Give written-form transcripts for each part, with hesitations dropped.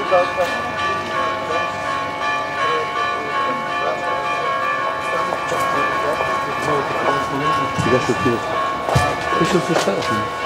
Сега ще отидат. Те ще освещават.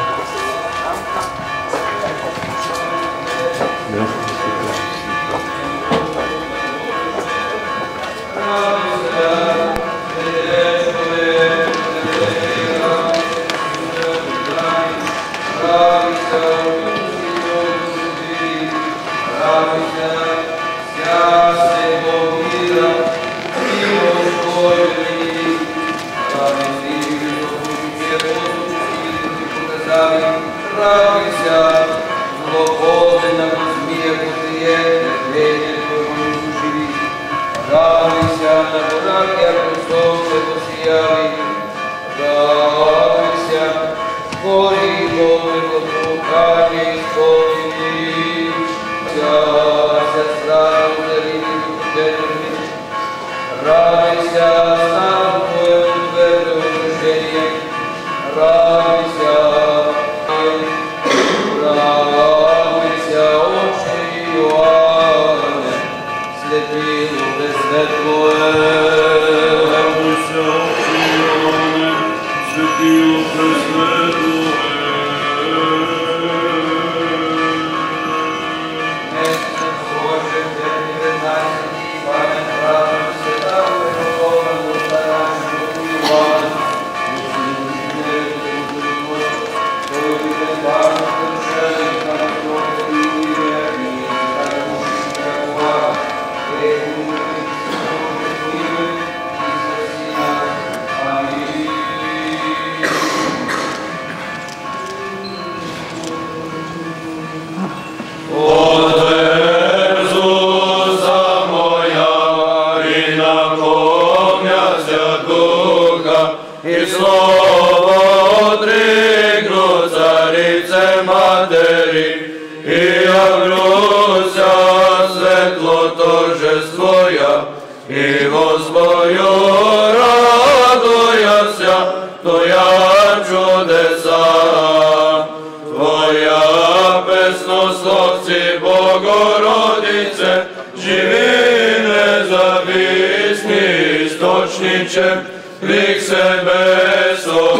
Крик себе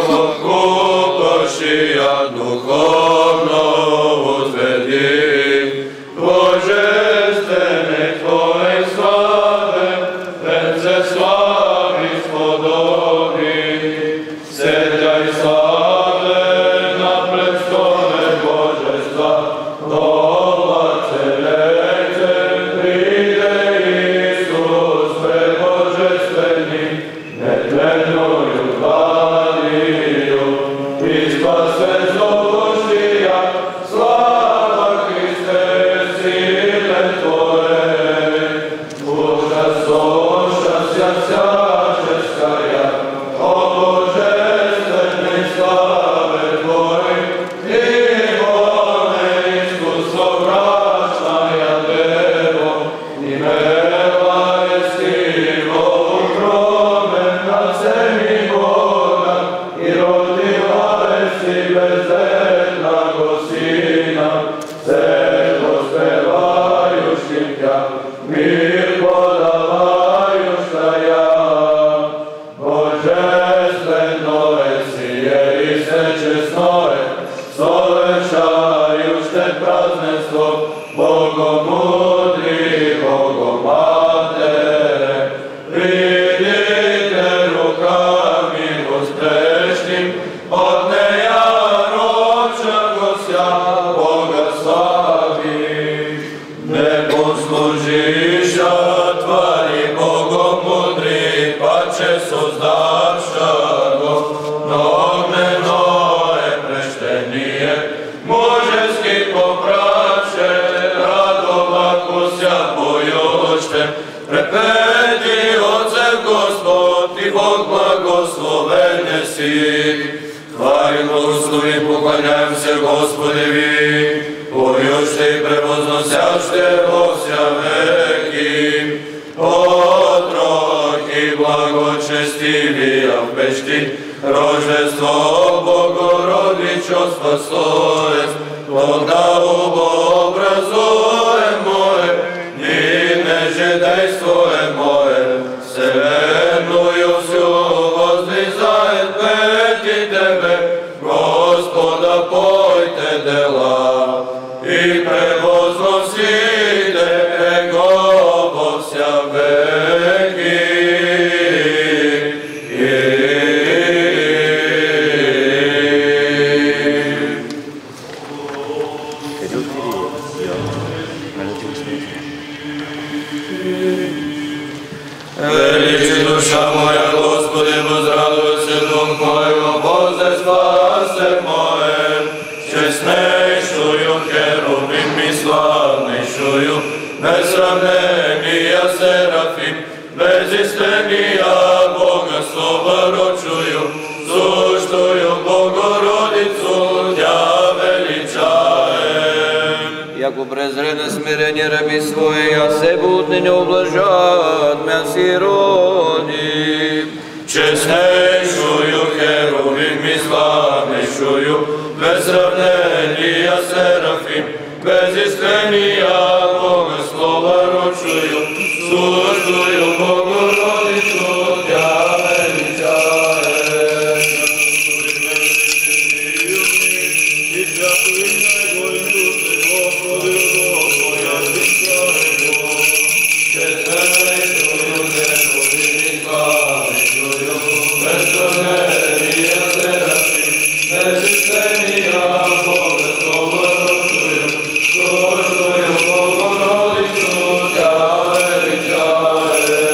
самокупошия духовно возведи. Божествене Твоей славе, Венце слави сподоби. Седяй славе на престоле Божества, дома целецем приде Исус пребожествени. Нетленную хвалию и спасеннущия, слава Христе, силе Твоей. Ужасошася всяческая, о божественной славе Твоей, и Боже искусство брачная Дево, и милости Бога, всеми Бога, и родилась и бездетного Сына, церковь спевающим Тя, мир подавающая. Божественное сие и всечестное, совершающее празднество, Богомудрый, Богоматере, придите руками воскрешним, от нея родшего ся Бога слави. Небослужища твори Богомудрый, паче создавшего, но огненное прещение, мужески попраше, радовакуся боючте, препеди Отцев Господь и Бог благословен еси. Хвалим, благословим, поклоняемся Господеви, поющте и превозносяще во вся веки. Отроки благочестивия в пещи, Рождество Богородичо спасоес, тогда образуем благословение раби своей, а се будни не ублажат мя сироди. Честнейшую херувим и славнейшую, без сравнения Серафим, без искрения Богослова рочую, служую Богородицу Тя величаешь. И святую Наигойную Господи, Твоя святая честнейшую херувим и славнейшую, без сравнения Серафим, без искрения Богослова рочую, служую Богородицу Тя величаешь.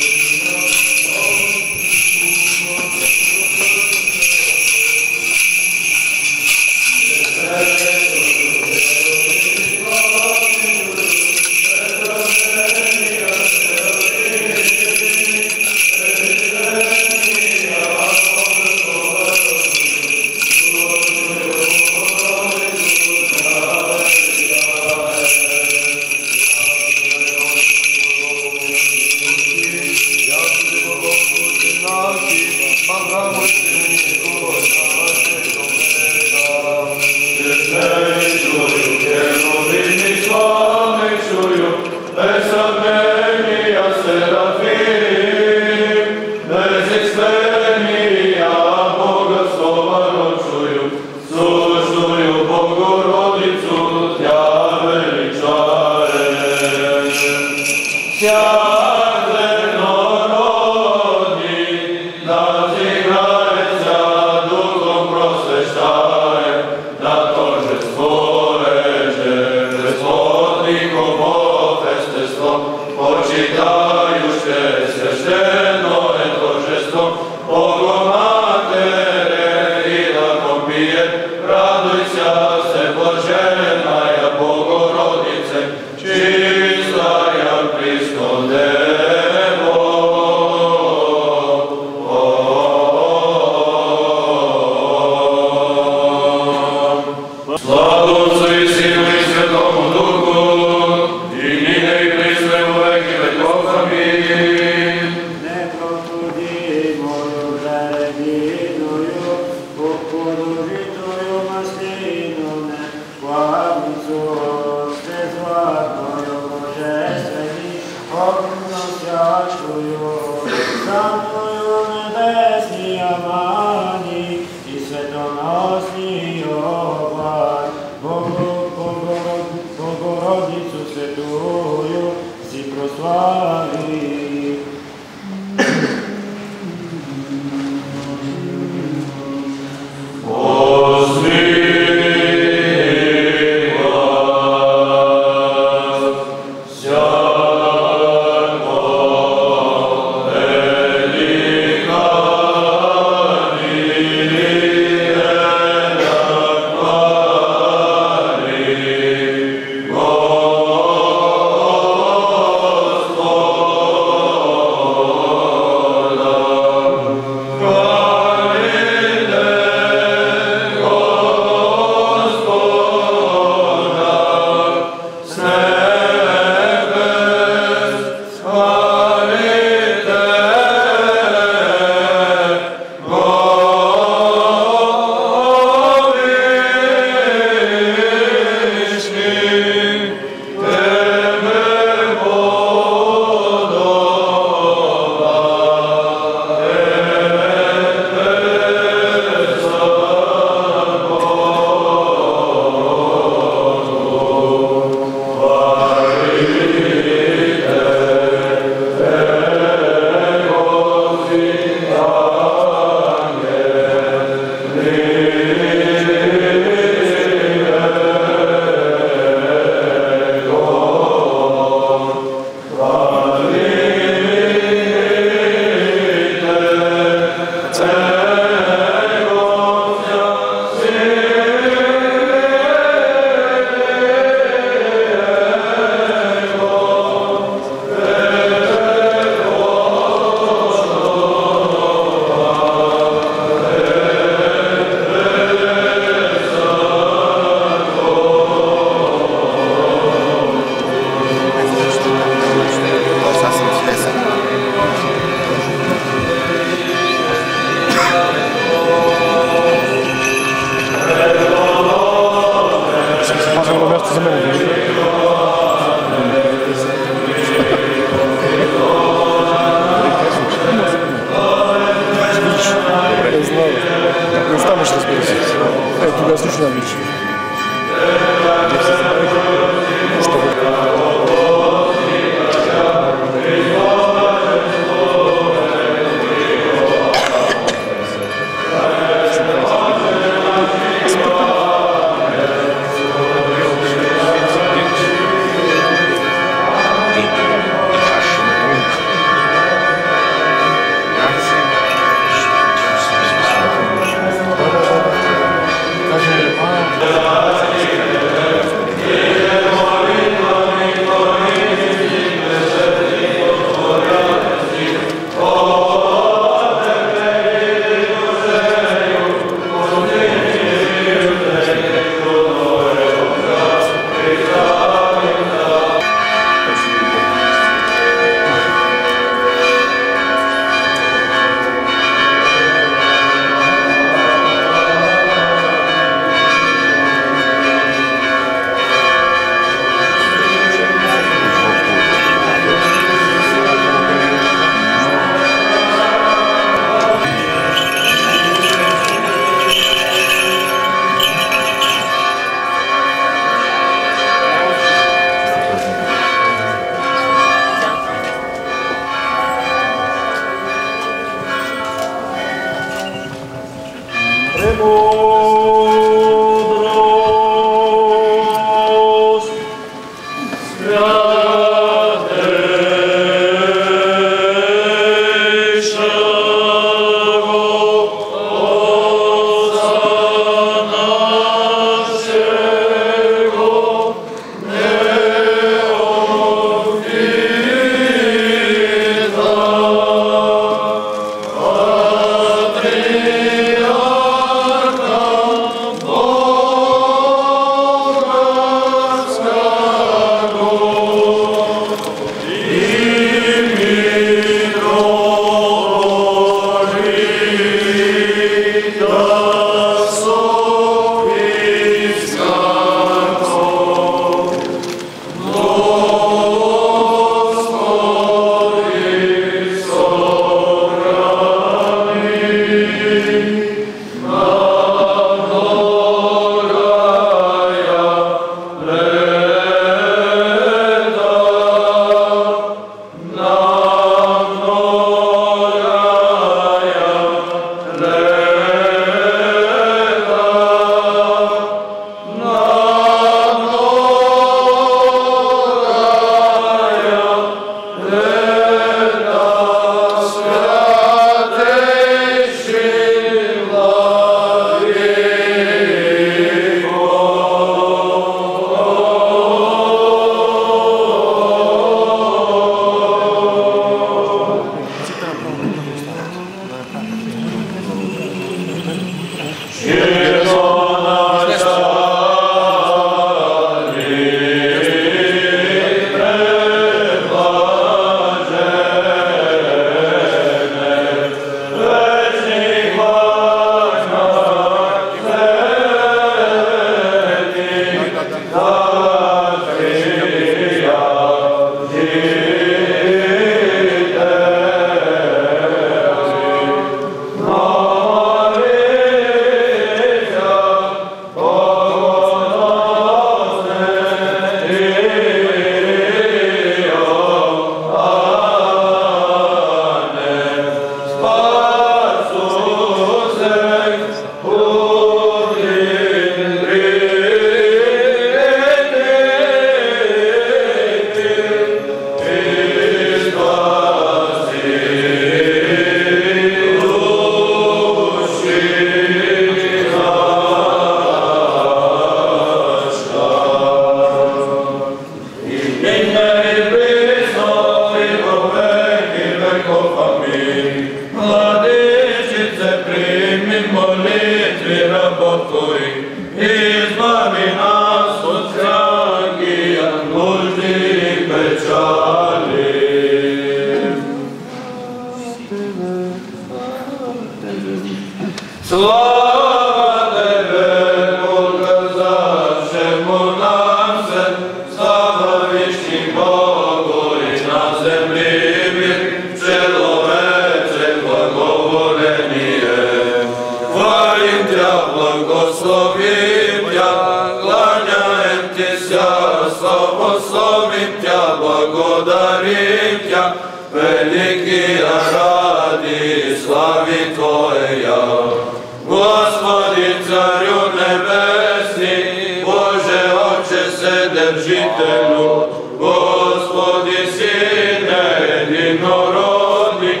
Слава Тебе, показавшему нам се, слава вічній Богу і на землі мир, человече благоволение. Хвалим Тя, благословим Тя, кланяем Тися, славословим Тя, благодарим Тя, великий ради слави Твоя. Господи, Царю Небесний, Боже Отче Вседержителю, Господи, Сине Единородний,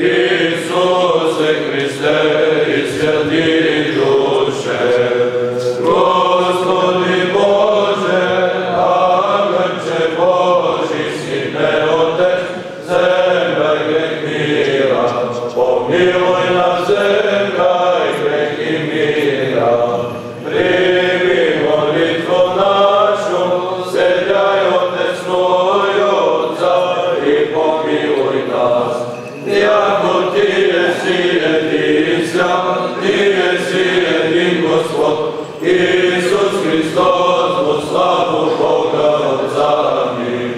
Ісусе Христе і Святий Душе. Господи Боже, Агнче Божий, Сине Отець, земля й грех мира, помилуй нас, земля й грехи мира. Прими молитву нашу, седяй Отецною Отца і помилуй нас. Яко Ти єси един свят, Ти єси един Господь, Ісус Христос, во славу Бога Отца амінь.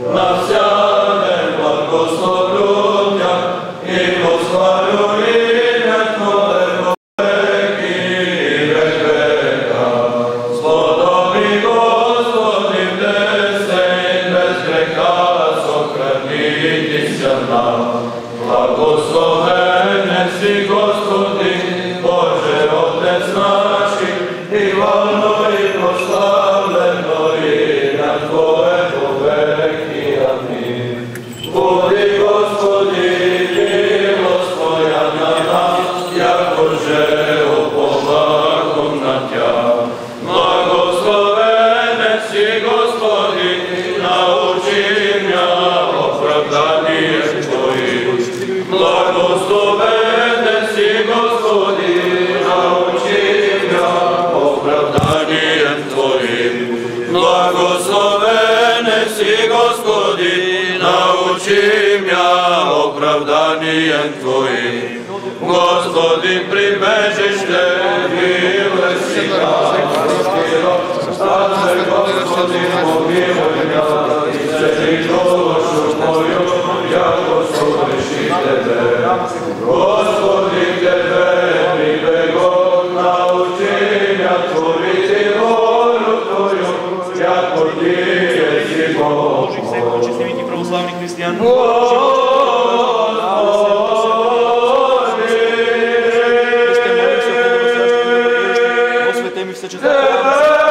Навсяне благословлю Тя і восхвалю ім'я Твоє во веки і век века. Сподоби, Господи, в десень без греха сохранитися нам. Благословенне си, Господи, Боже Отець наший, і вольно і прославлено ім'я Твоє во веки. Амінь. Буди, Господи, милость Твоя на нас, яко же уповахом на Тя. Благословенне си, Господи, научи м'я оправданням Твоїм. Благословенне си, Господи, научи м'я оправданням Твоїм. Благословенне си, Господи, научи м'я оправданням Твоїм. Господи, прибежище, милості Стане, Господи, помилуй м'я, і стережи душу мою, яко согрешив Тебе. Господи, Тебе прибегу, научи м'я творити волю Твою, яко Ти єси Бог. Честивите православных христиан. Господи, все читати.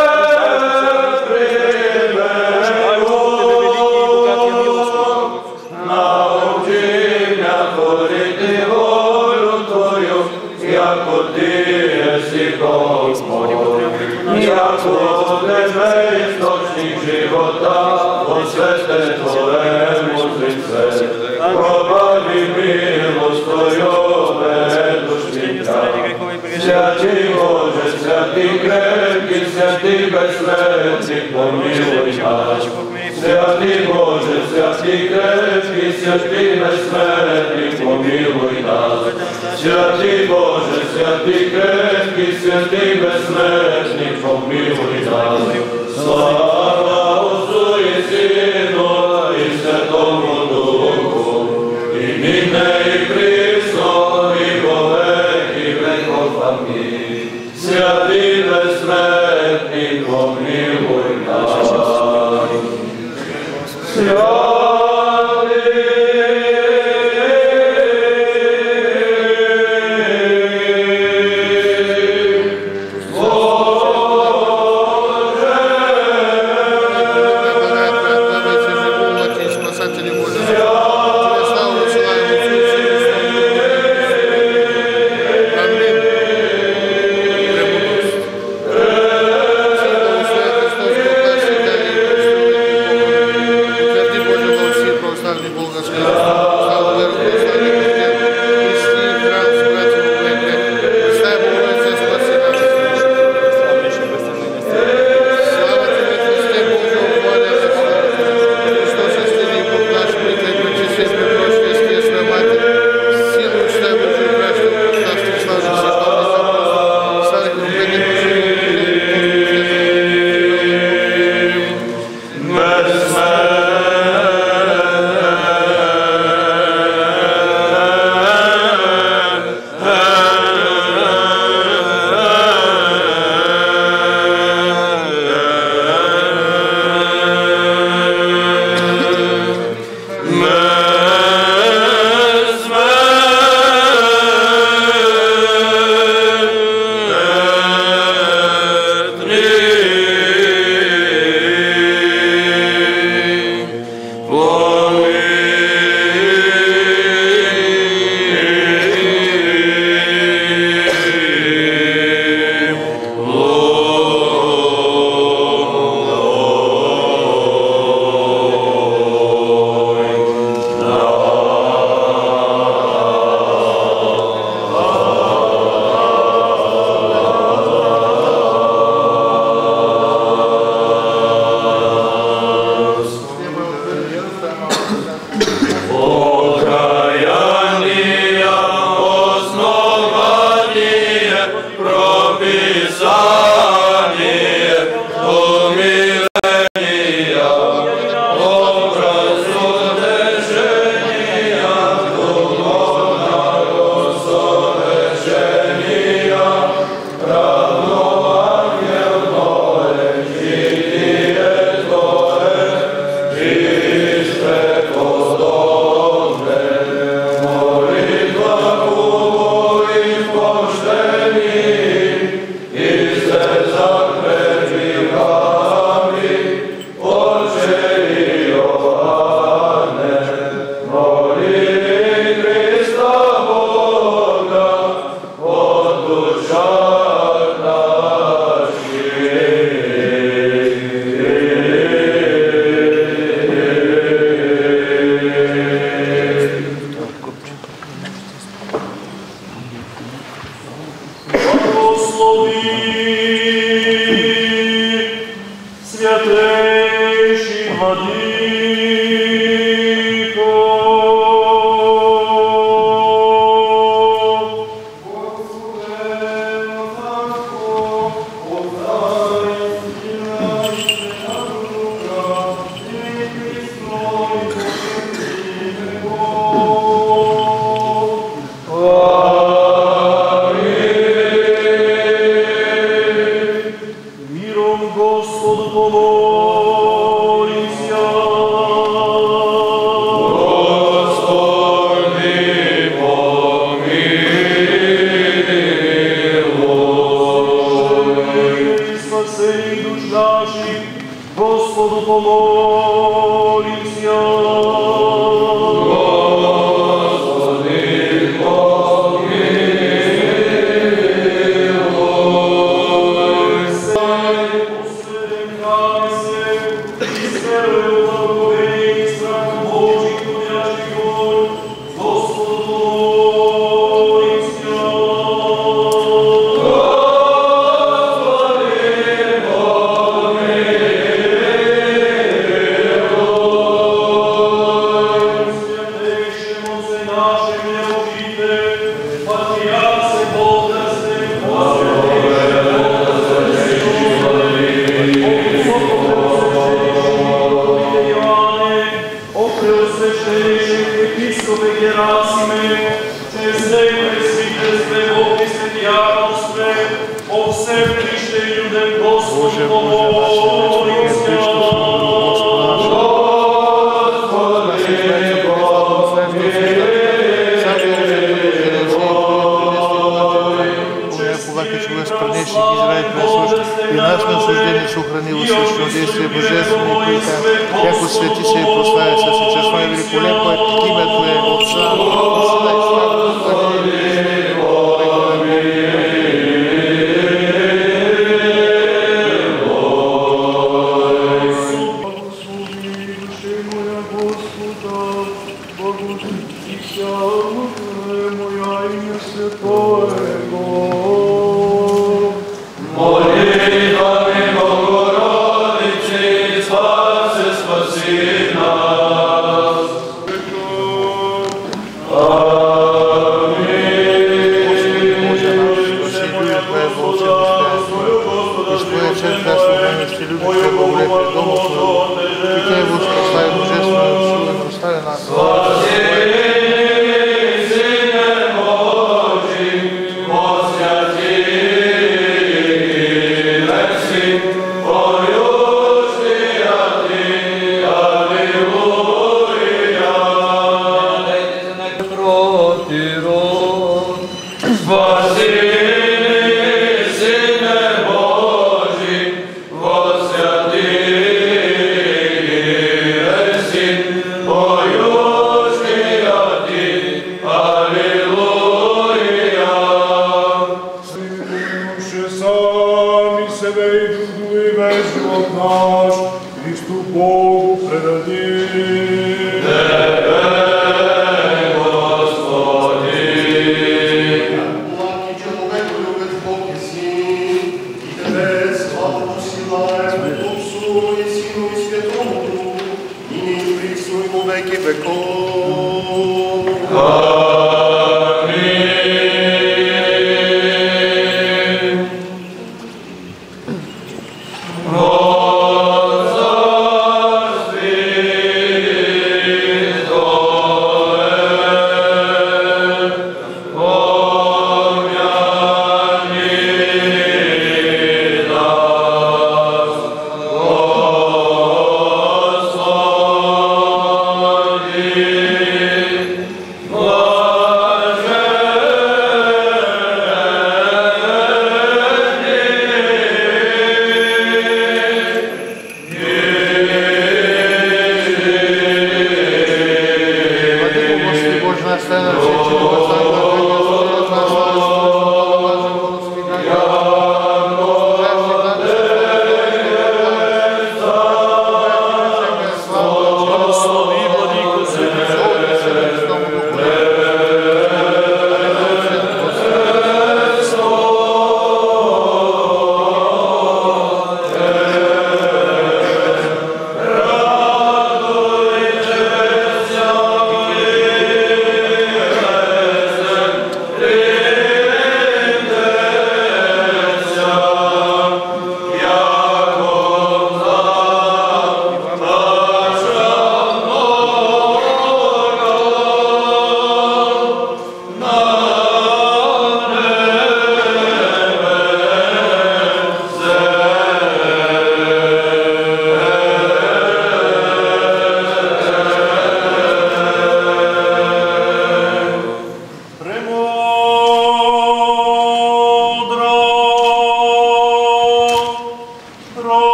Научи м'я творити волю Твою, яко Ти єси Бог. Яко Тебе істочник живота, освяте Твоєму зрице. Пробави милость Твою, ведушні Тя. Святий Боже, святий крепкий, святий безсмертний, помилуй нас. Святий Боже, святий крепкий, святий безсмертний, помилуй нас. Святий Боже, святий крепкий, святий безсмертний, помилуй нас. Слава Отцу і Сину і Святому Духу, і нині і присно, і во веки веков. Амінь. Святий безсмертний, помилуй нас. Христос прописание умиления, образу движения, духовного совершения, равно ангельное житие Твое, чисте подобное, молитва Богу и почтении, и сердцах пребегами, Отче Иоанне, моли Христа Бога, от душах Благослови, святейший Владыко. Миром Господу помолимся. Господи, помилуй. Спасение душ наших, Господу помолимся. И нас на осуждение сохранило священное действие божественное и яко святися и прославится всечестное и великолепное имя Твое, Отца, Сына и Святого Молитвами Богородицы, спаси, спаси нас.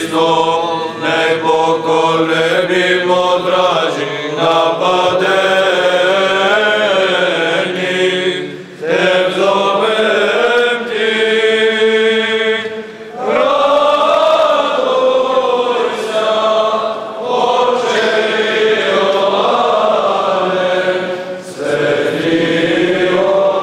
Христом, не поколебимо вражих нападений, Теб зовем Ти. Радуйся, Отче Йоанне, святий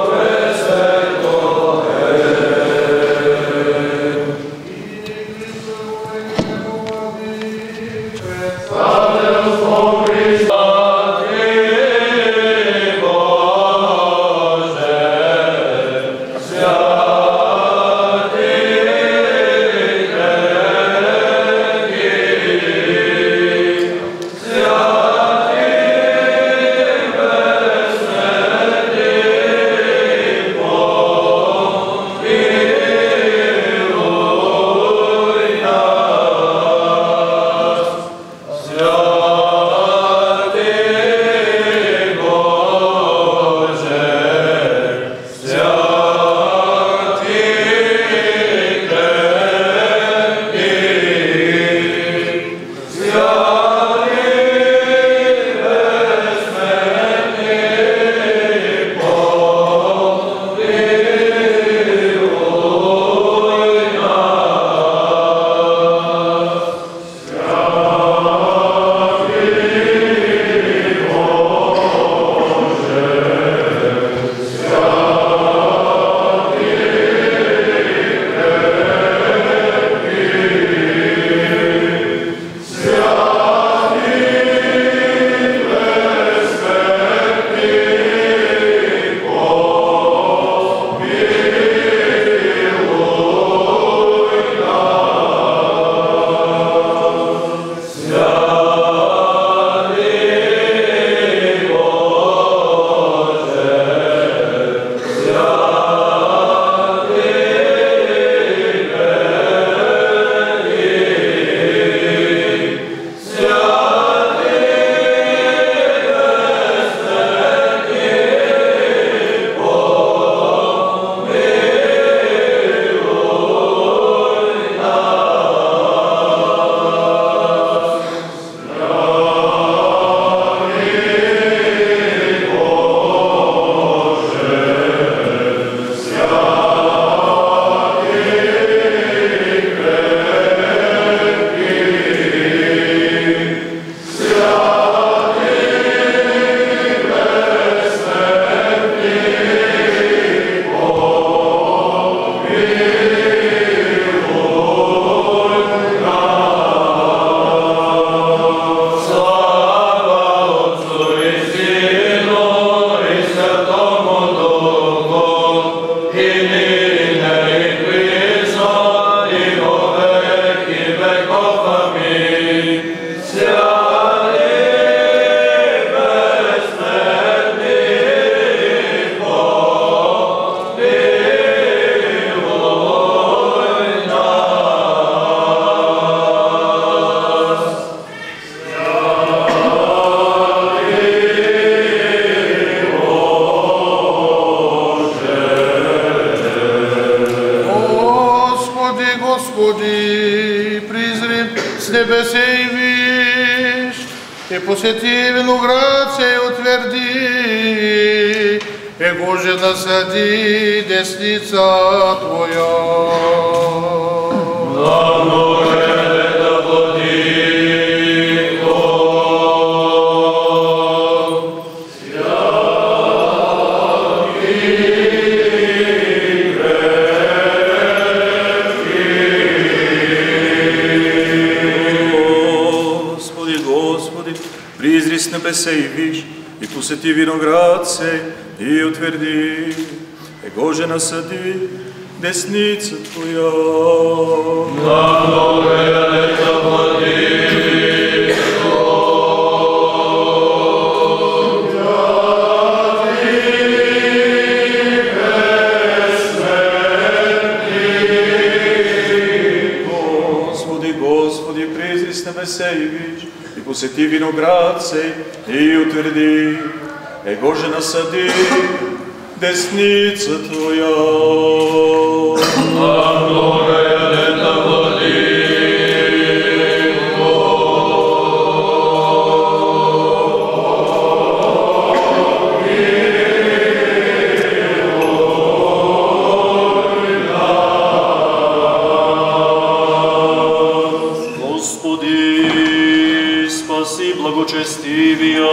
посети виноградце и утверди, и Боже насади десница Твоя. Благословена Владыко, призри с небеса и виж, и посети виноград сей, и утверди, его же насади десница Твоя. Благословена Владыко, Господи, Господи, призри с небеса и виж, и посети виноград сей, и утверди, его же насади десница Твоя. Благословена Владыко, Господи, спаси благочестивия.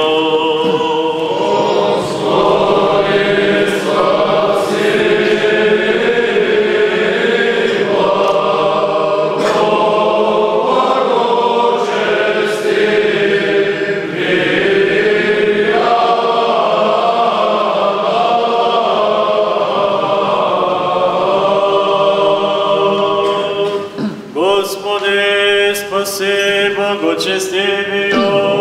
Господи, спаси благочестивия.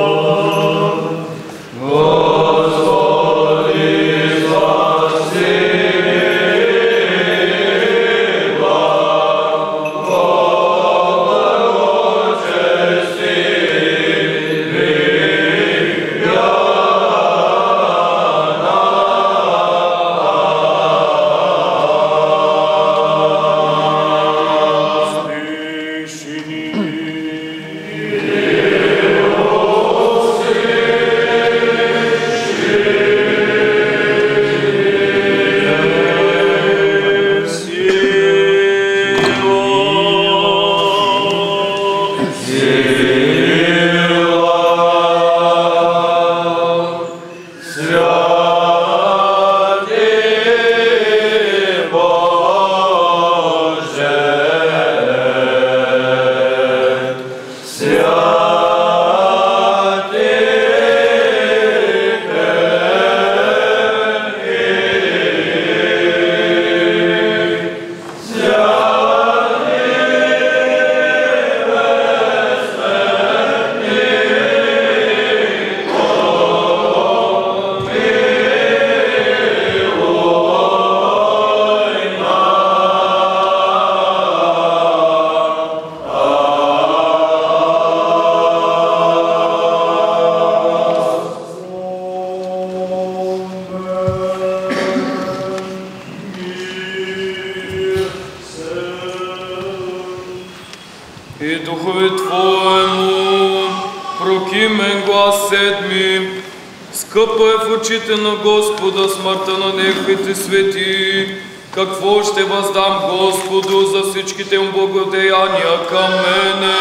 И Духове Твоему прокимен глас седми, скъпа е в очите на Господа смъртта на неговите свети. Какво ще въздам Господу за всичките му благодеяния към мене?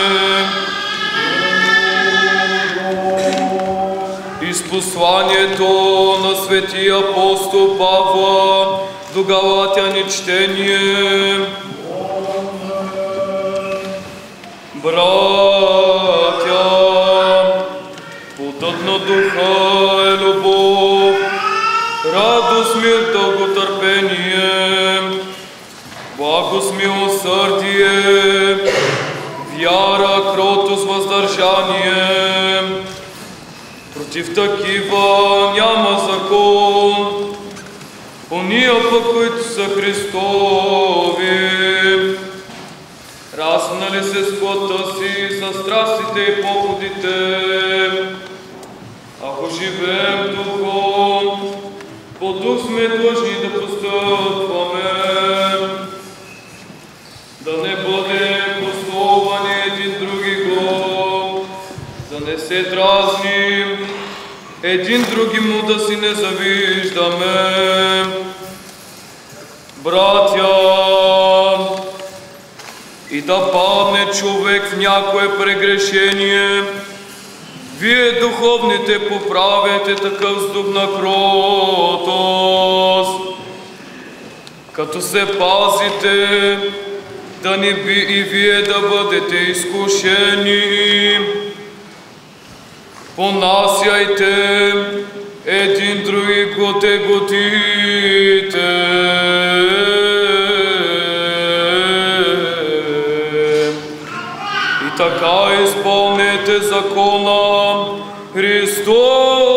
Из посланието на светия апостол Павла до Галатяни четение. Братя, плодът на духа е любов, радост, мир, дълготърпение, благост, милосърдие, вяра, кротост, въздържание. Против такива няма закон. Ония пък, които са Христови, разпнали се с плътта си, с страстите и походите. Ако живеем духом, по дух сме длъжни да постъпваме. Да не бъдем пословани един другиго, да не се дразним, един други му да си не завиждаме. Братя, и да падне човек в някое прегрешение, вие духовните поправяте такъв с дух на кротост, като се пазите, да не би и вие да бъдете изкушени. Понасяйте един други го теготите. Така изпълнете закона Христос.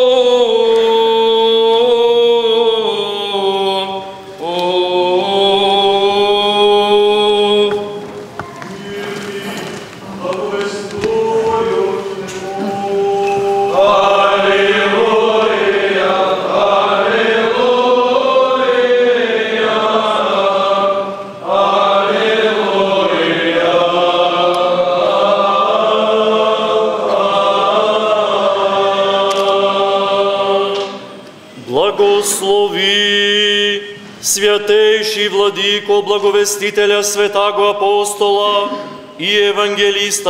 Святейший Владико, благовестителя, святаго апостола, и евангелиста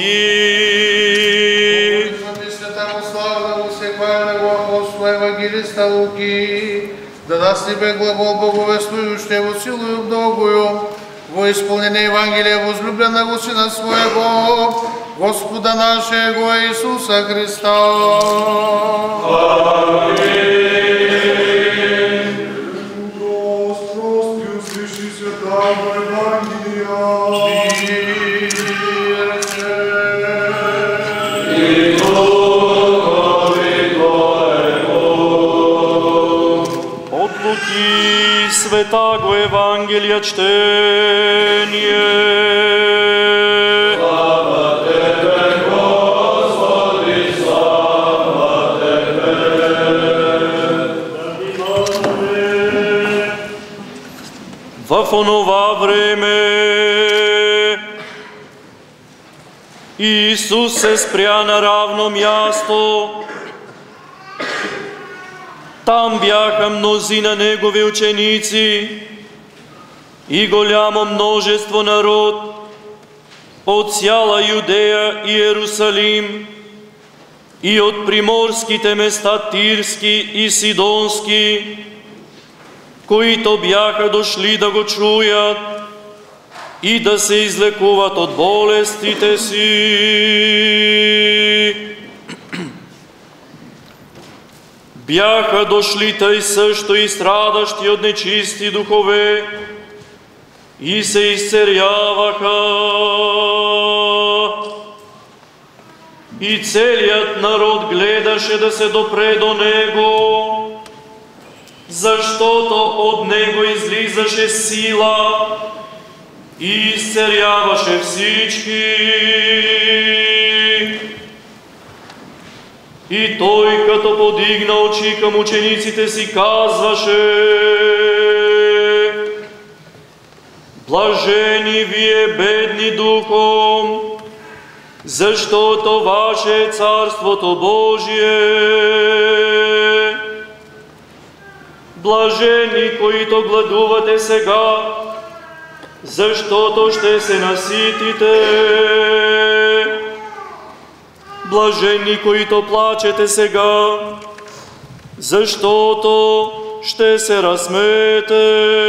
Луки. Славного всехвального апостола евангелиста Луки, да даст тебе глагол благовествующий во силою многою, во исполнение Евангелия возлюбленного Сына Своего, Господа нашего Иисуса Христа. Аминь. Господи, услыши святого Евангелия. Луки святаго Евангелия чтение. Слава Тебе, Господи, слава Тебе. В онова време Исус се спря на равно място. Там бяха мнозина Негови ученици и голямо множество народ от цяла Юдея и Иерусалим и от приморските места Тирски и Сидонски, които бяха дошли да го чуят и да се излекуват от болестите си. Бяха дошли тъй също и страдащи от нечисти духове и се изцеряваха. И целият народ гледаше да се допре до Него, защото от Него излизаше сила и изцеряваше всички. И Той, като подигна очи към учениците си, казваше: блажени вие, бедни духом, защото ваше е Царството Божие. Блажени, които гладувате сега, защото ще се наситите. Блажени, които плачете сега, защото ще се разсмеете.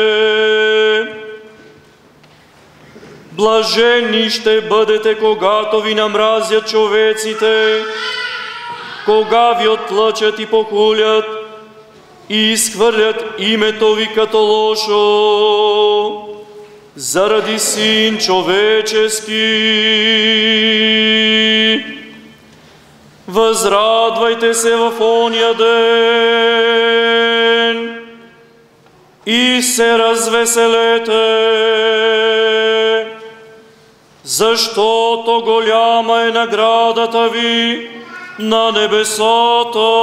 Блажени ще бъдете, когато ви намразят човеците, кога ви отлъчат и похулят и изхвърлят името ви като лошо, заради Син човечески. Възрадвайте се в ония ден и се развеселете, защото голяма е наградата ви на небесата.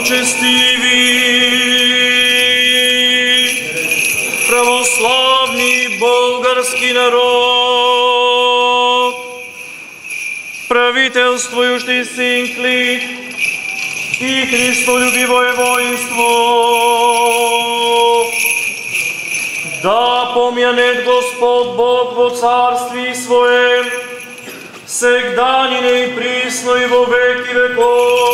Благочестиви, православни български народ, правителствующий син клит и христолюбивое воинство, да помянет Господ Бог во царстве Своем, всегда нине и присно и во веки веков.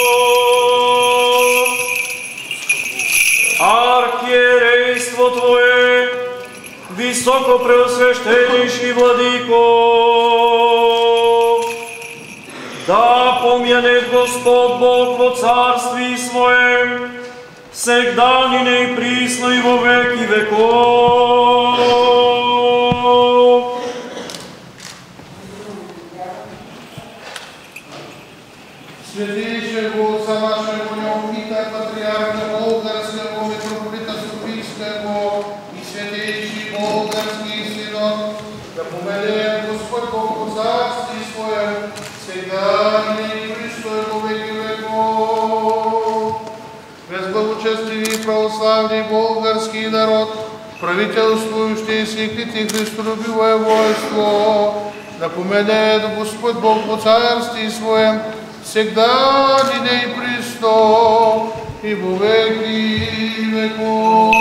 Архиерейство Твое, високо преосвященнейший владыко, да помянет Господ Бог во царстве Своем, всегда нине и присно и во веки веков. Святейшего Отца нашего Неофита, Патриарха Болгарского, Митрополита Софийского и Святейший Болгарский Синод, да помянет Господь Бог во царстве Своем, всегда и присно и во веки веков. Без благочестивый православный болгарский народ, правителствующий святит и христолюбивое воинство, да помянет Господь Бог во царстве Своем, всегда нине и присно и во веки веков.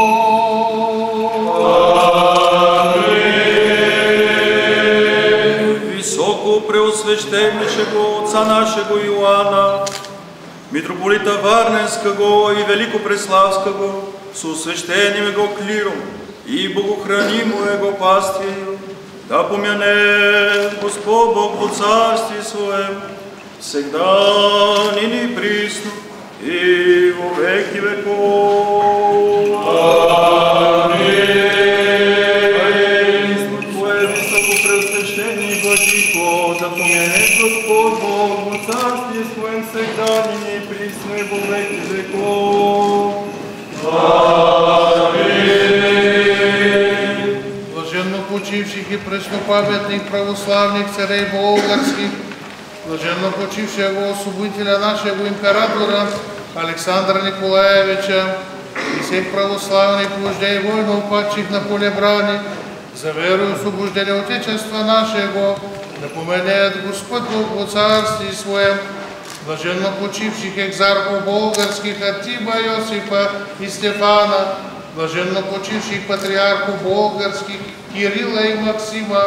Амин. Високо преосвещеннейшего Отца нашего Иоанна, митрополита Варненского и Великопреславского, со священным его клиром и богохранимую его пастирью, да помянет Господь Бог во царстве Своем, всегда нине и присно и во веки веков. Амин. Твое высокопреосвященный владыко, да помянет Господь Бог во царстве Своем, всегда нине и присно и во веки веков. Амин. Блаженно почивших и преснопаметных православных царей болгарских, блаженно почившего освободителя нашего императора Александра Николаевича и всех православных вождей воинов, падших на поле брани, за веру и освобождение Отечества нашего, да помянет Господь Бог во царстве Своем, блаженно почивших екзархов болгарских Артима, Иосифа и Стефана, блаженно почивших патриархов болгарских Кирилла и Максима,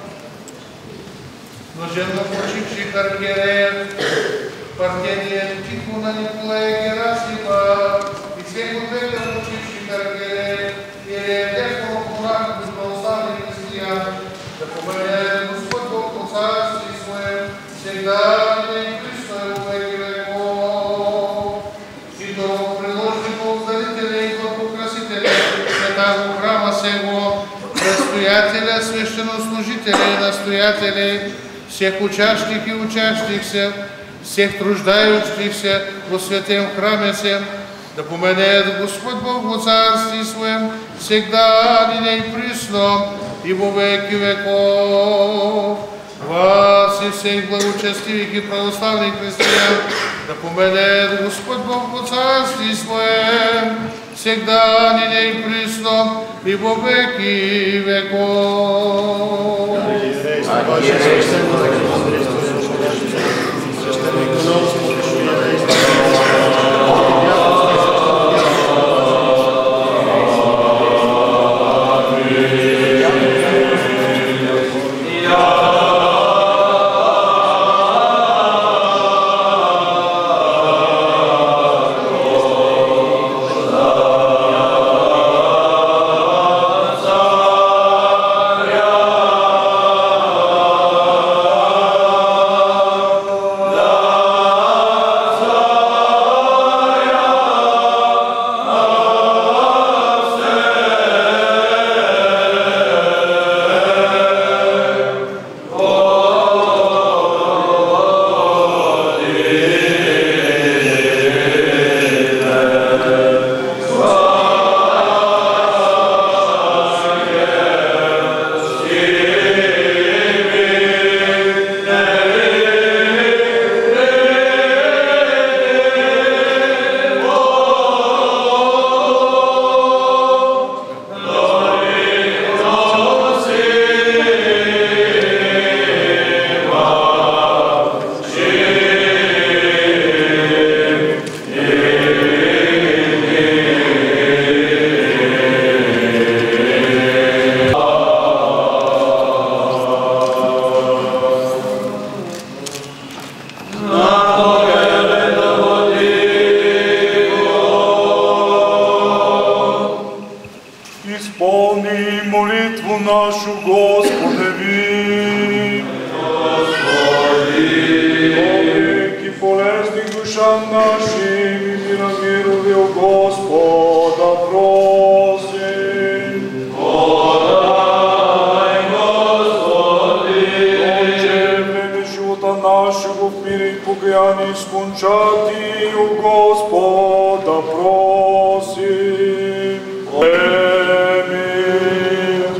блаженно почивших архиереев Партения Тихона, Николая Герасима и всех века почивших архиереев Иереев Кураха и православных христиан, да помянет Господь Бог во царстве Своем, всегда и присно и во веки веков. И до приложников, дарителей и благоукрасителей святого храма сего, предстоятеля, священнослужителей, настоятелей, всех учащих и учащихся, всех труждающихся во святем храме всем, да помянет Господь Бог во царстве Своем, всегда нине и присно и во веки веков. Вас и всех благочестивых и православных христиан, да помянет Господь Бог во царстве Своем, всегда нине и присно и во веки веков. Господи, ви. Добрик и полезник душам нашим, и мира мирови у Господа просим. Подай, Господи. Отче, време живота нашего в мире и покаяние скончати у Господа просим. Амин.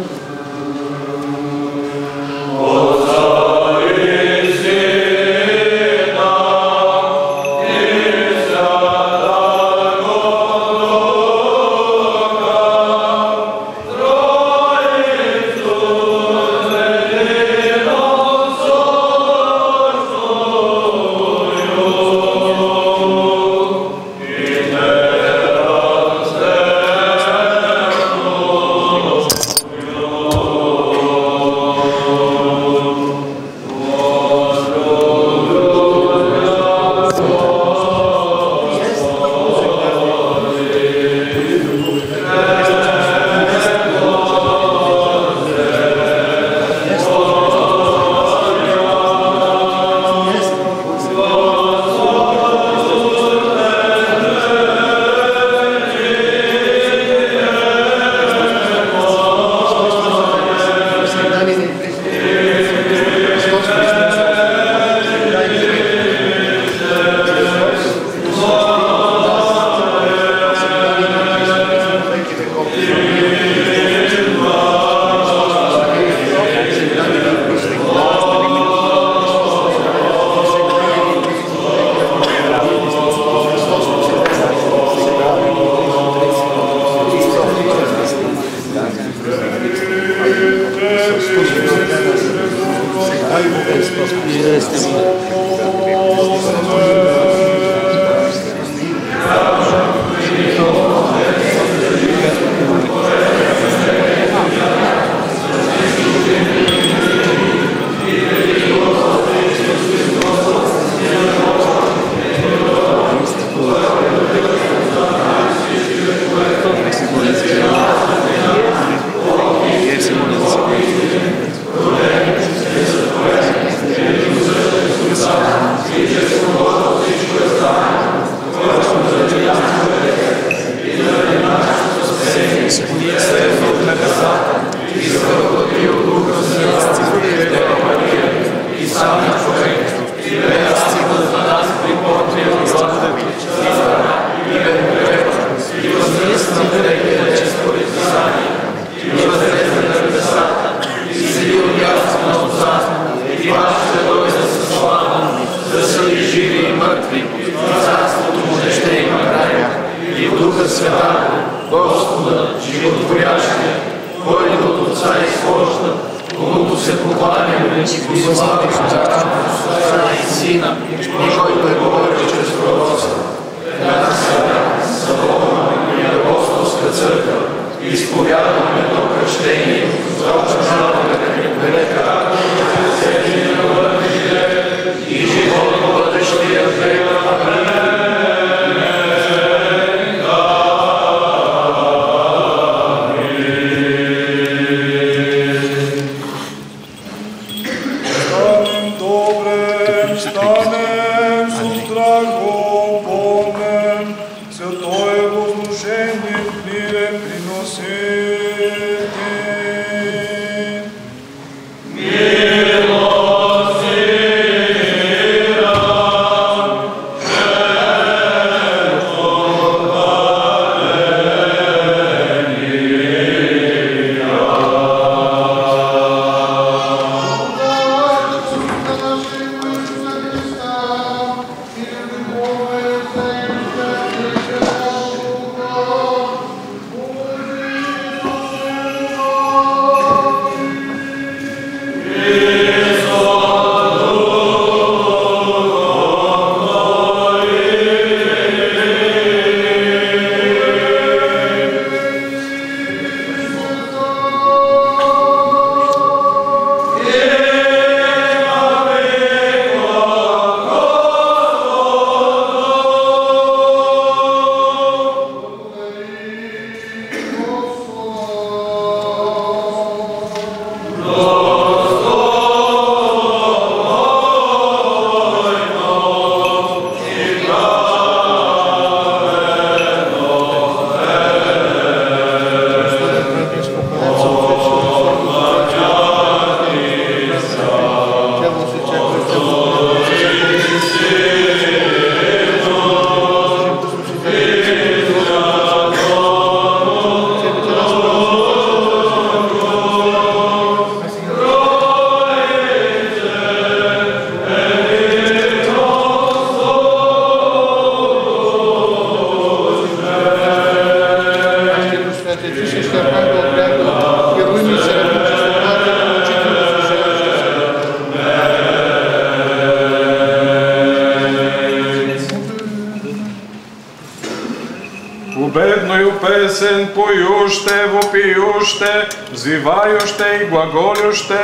песен поюще, вопиюще, взивающе и глаголюще.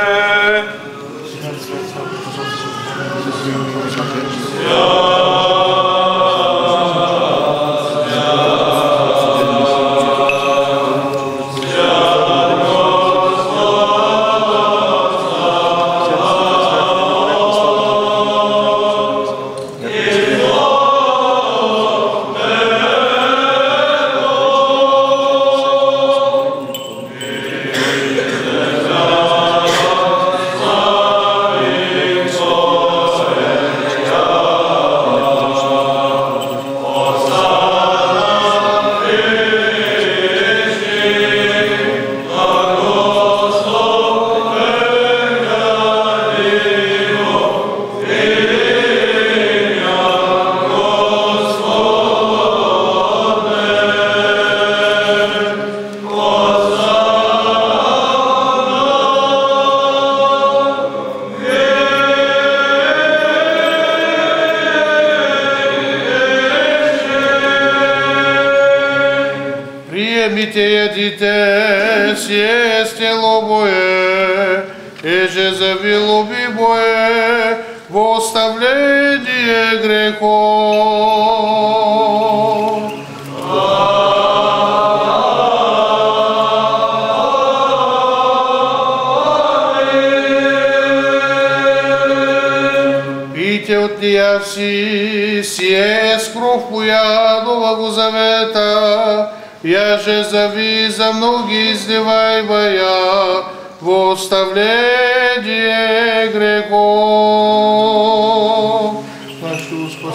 Яже зави за многие издеваемая во оставление грехов. Наш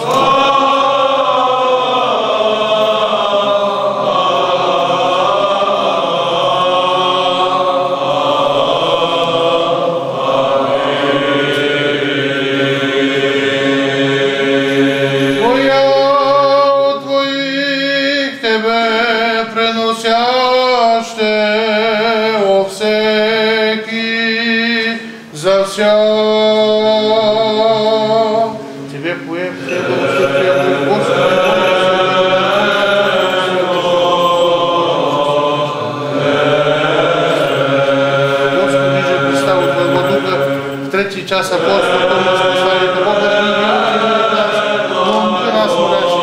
час апостол, който спасавите Бога, да ни научи нас, но и нас морячи.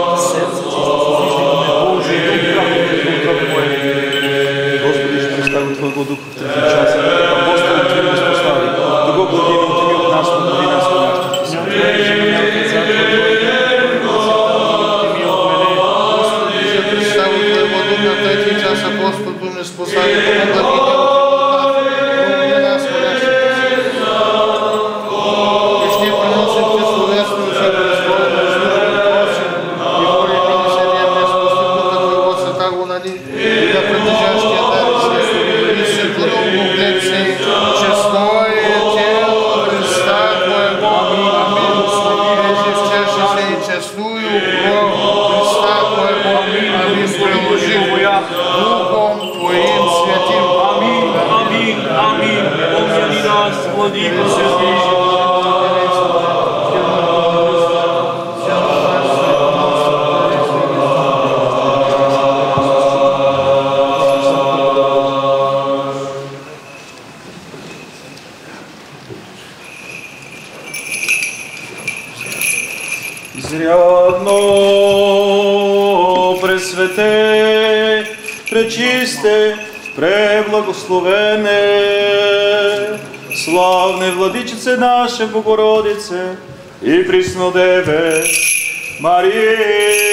Господи, ще представя Твоего Духа в трети час. Апостол Твой го спостави. Да го благими отими от нас, благови нас в нашите си. Господи, ще представя Твоего Духа в трети час апостол, Твой ме спасави, да го благими пречисте, преблагословене, славне Владичице наша Богородице и Преснодеве Мария.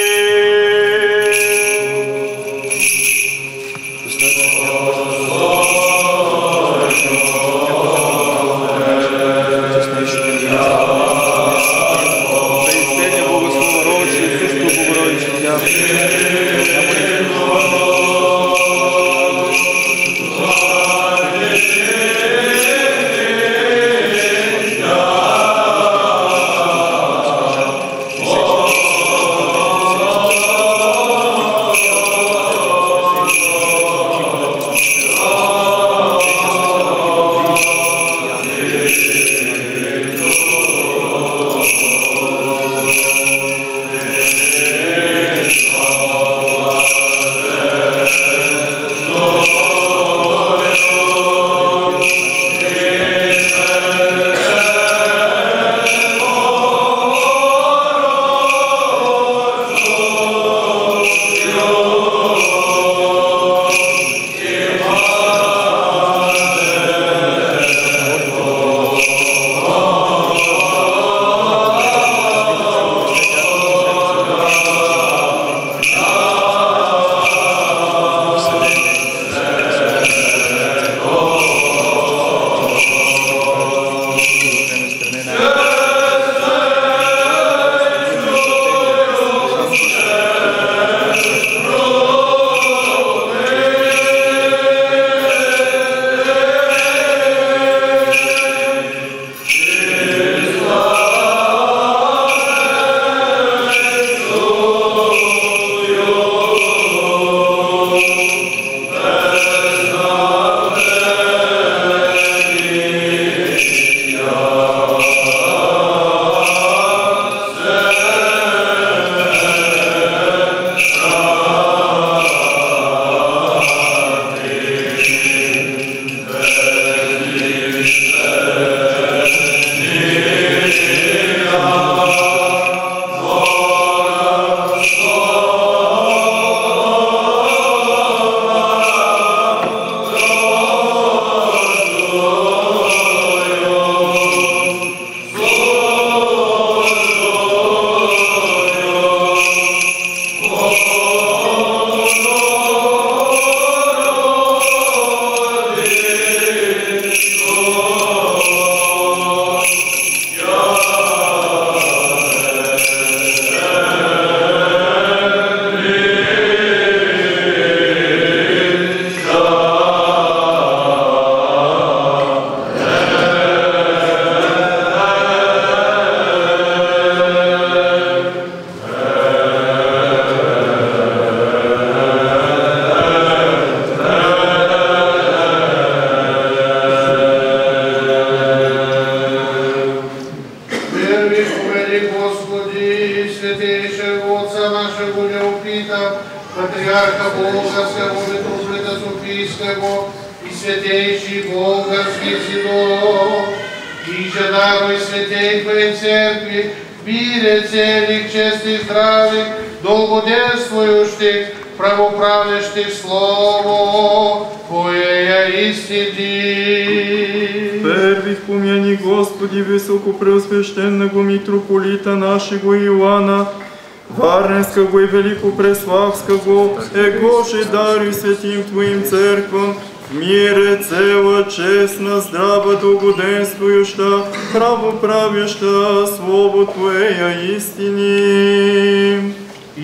Патриарха Болгарского, митрополита Софийского и святейший Болгарский Синод, и же даруй святей Твоей Церкви, мире целых, честных, здравых, долгоденствующих, правоправлящих Слово Твоя истини. Первих помяни, Господи, високопреосвященного митрополита нашего Иоанна, Варненского и Великопреславского, Егоже даруй святим Твоим церквам, в мире цела, честно, здраво, долгоденствующа, правоправяща Слово Твоя истини. И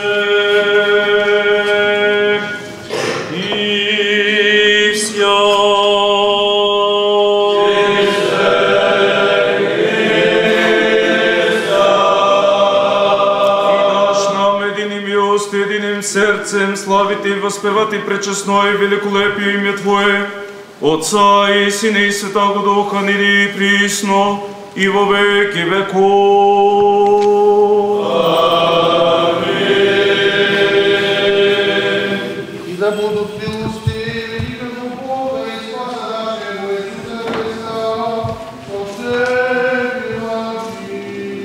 всех, и вся. Единым сердцем славить и воспевать пречестное великолепие имя Твое, Отца и Сына и Святого Духа, ныне и присно, и во веки веков. Аминь. И да будут милостивы великого Бога и Спаса нашего Иисуса Христа, по всеми ваши.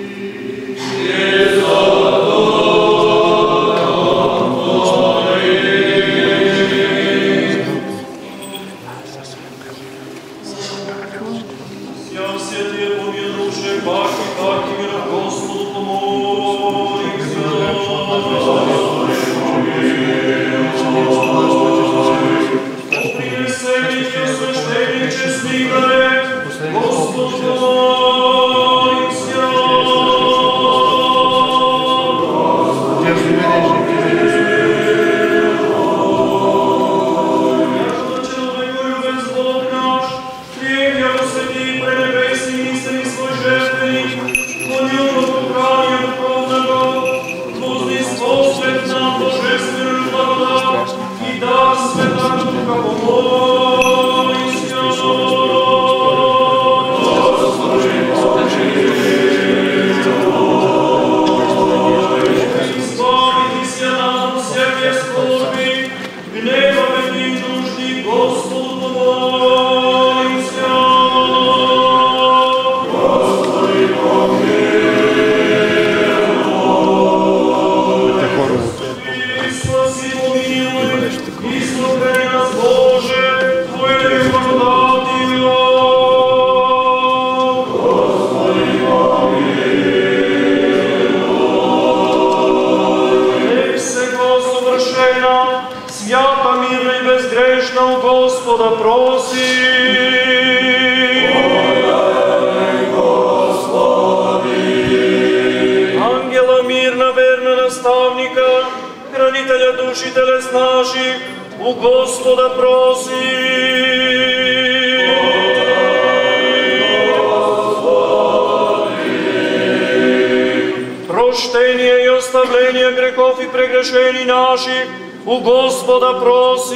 У Господа проси.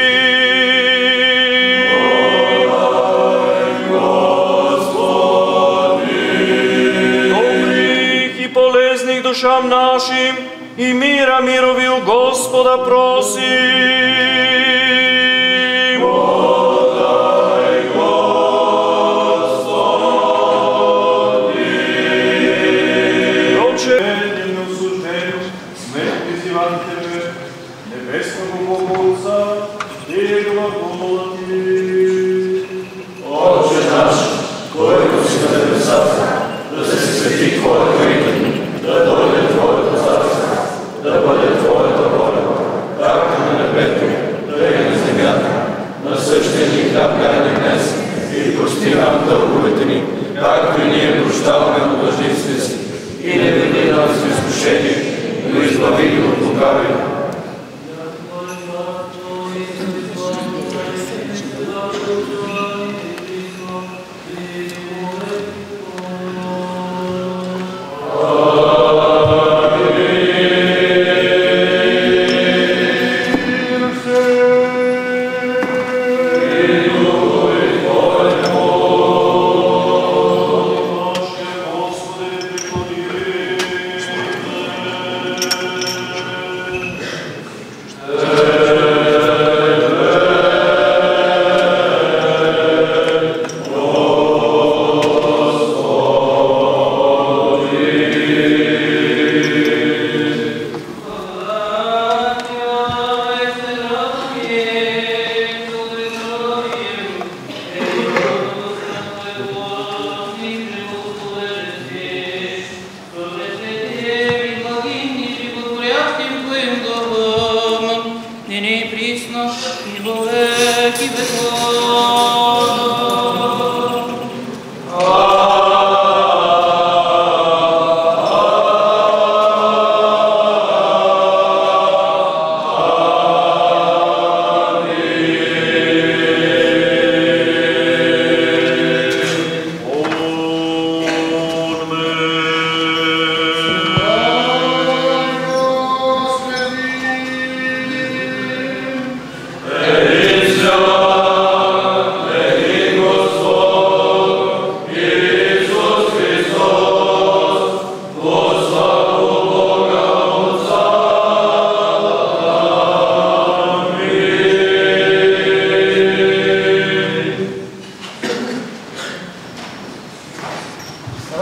Добрых и полезных душам нашим, и мира мирови у Господа проси.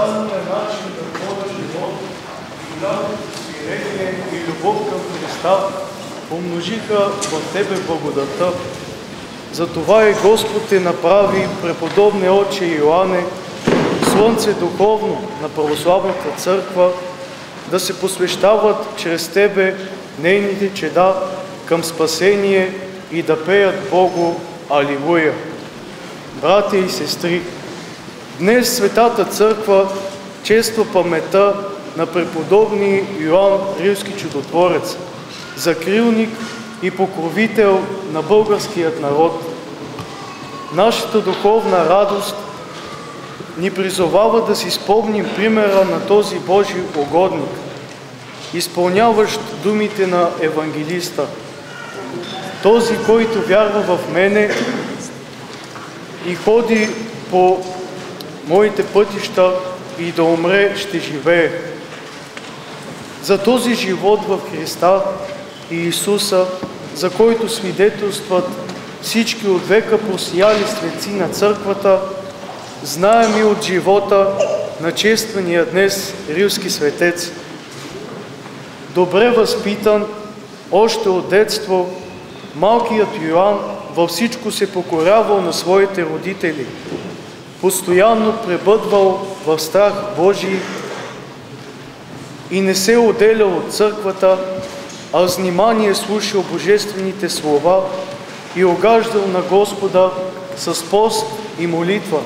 единствения начин да вода живот, голямото смирение и любов към Христа помножиха в Тебе благодата. Затова и Господ те направи, преподобне отче Йоанне, слънце духовно на православната църква, да се посвещават чрез Тебе нейните чеда към спасение и да пеят Богу Алилуя. Братя и сестри, днес Светата Църква чества паметта на преподобни Йоан Рилски чудотворец, закрилник и покровител на българският народ. Нашата духовна радост ни призовава да си спомним примера на този Божий угодник, изпълняващ думите на евангелиста. Този, който вярва в мене и ходи по моите пътища и да умре, ще живее. За този живот в Христа и Исуса, за който свидетелстват всички от века просияли светци на църквата, знаем и от живота на чествания днес рилски светец. Добре възпитан, още от детство, малкият Йоан във всичко се покорявал на своите родители, постоянно пребъдвал в страх Божий и не се отделял от църквата, а с внимание слушал божествените слова и огаждал на Господа с пост и молитва.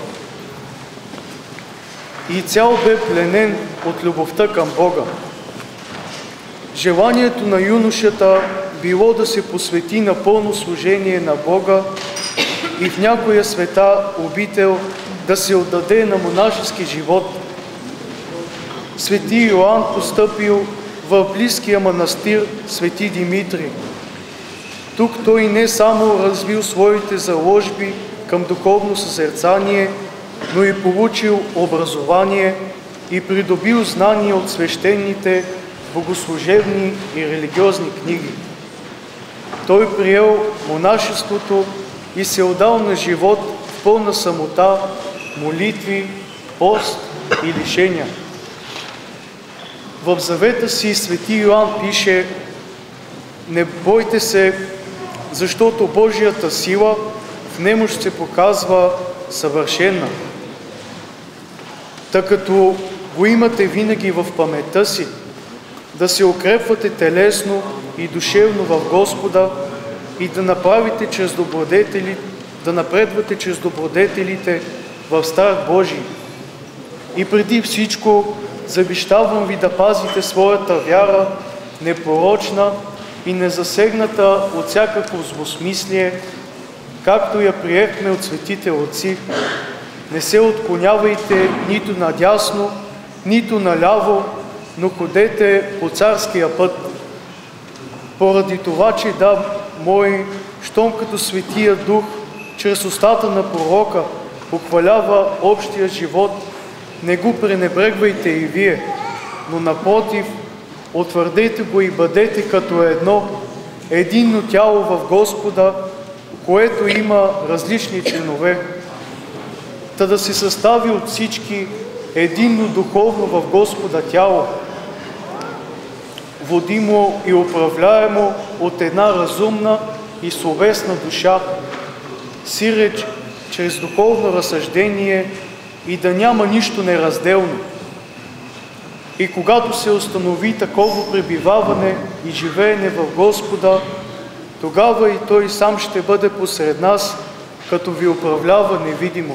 И цял бе пленен от любовта към Бога. Желанието на юношата било да се посвети на пълно служение на Бога и в някоя света обител да се отдаде на монашески живот. Свети Йоан постъпил в близкия манастир Свети Димитрий. Тук той не само развил своите заложби към духовно съзерцание, но и получил образование и придобил знания от свещените, богослужебни и религиозни книги. Той приел монашеството и се отдал на живот в пълна самота, молитви, пост и лишения. В завета си свети Йоан пише: „Не бойте се, защото Божията сила в немощ се показва съвършена.“ Тъй като го имате винаги в паметта си, да се укрепвате телесно и душевно в Господа и да напредвате чрез добродетелите в страх Божий. И преди всичко завещавам ви да пазите своята вяра непорочна и незасегната от всякакво злосмислие, както я приехме от светите отци. Не се отклонявайте нито надясно, нито наляво, но ходете по царския път. Поради това, че да, мой, щом като Светия Дух, чрез устата на пророка, похвалява общия живот, не го пренебрегвайте и вие, но напротив, утвърдете го и бъдете като единно тяло в Господа, което има различни членове, та да се състави от всички единно духовно в Господа тяло, водимо и управляемо от една разумна и словесна душа, сиреч чрез духовно разсъждение и да няма нищо неразделно. И когато се установи такова пребиваване и живеене в Господа, тогава и Той сам ще бъде посред нас, като ви управлява невидимо.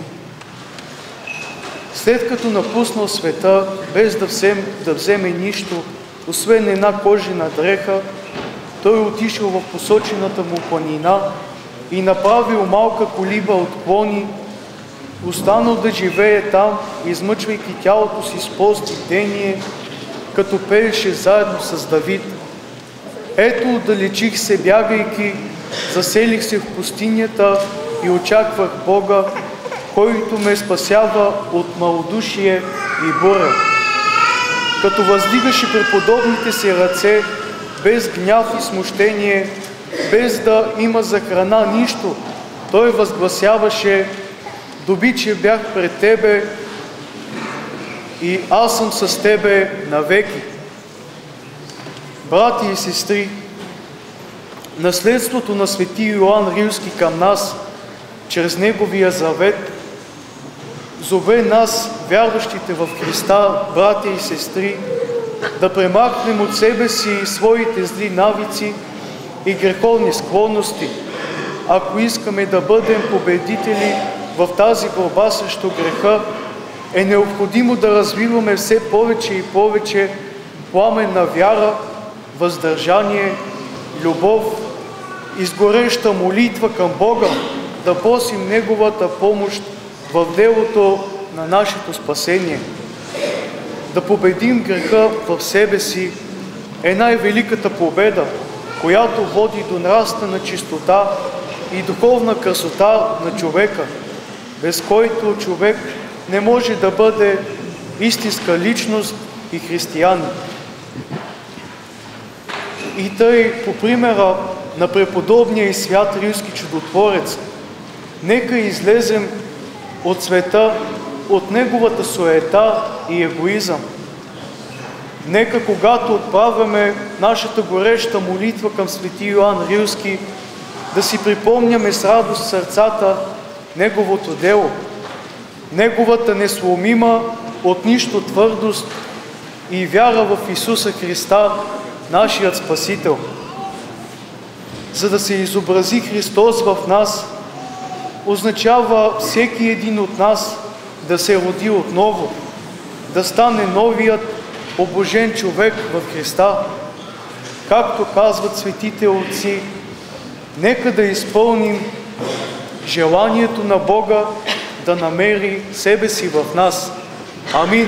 След като напуснал света, без да вземе нищо, освен една кожена дреха, той отишъл в посочената му планина и направил малка колиба от клони, останал да живее там, измъчвайки тялото си с пост и бдение, като пееше заедно с Давид. Ето, отдалечих се, бягайки, заселих се в пустинята и очаквах Бога, който ме спасява от малодушие и буря. Като въздигаше преподобните си ръце, без гняв и смущение, без да има за храна нищо, той възгласяваше: „Доби, че бях пред Тебе и аз съм с тебе навеки. Брати и сестри, наследството на свети Йоан Рилски към нас, чрез неговия завет, зове нас, вярващите в Христа, братя и сестри, да премахнем от себе си своите зли навици и греховни склонности, ако искаме да бъдем победители в тази борба срещу греха. Е необходимо да развиваме все повече и повече пламенна вяра, въздържание, любов, изгореща молитва към Бога, да просим Неговата помощ в делото на нашето спасение. Да победим греха в себе си е най-великата победа, която води до нравствена чистота и духовна красота на човека, без който човек не може да бъде истинска личност и християнин. И тъй, по примера на преподобния и свят Рилски чудотворец, нека излезем от света, от неговата суета и егоизъм. Нека, когато отправяме нашата гореща молитва към свети Йоан Рилски, да си припомняме с радост в сърцата неговото дело, неговата несломима от нищо твърдост и вяра в Исуса Христа, нашият Спасител. За да се изобрази Христос в нас, означава всеки един от нас да се роди отново, да стане новият обожен човек в Христа. Както казват светите отци, нека да изпълним желанието на Бога да намери себе си в нас. Амин.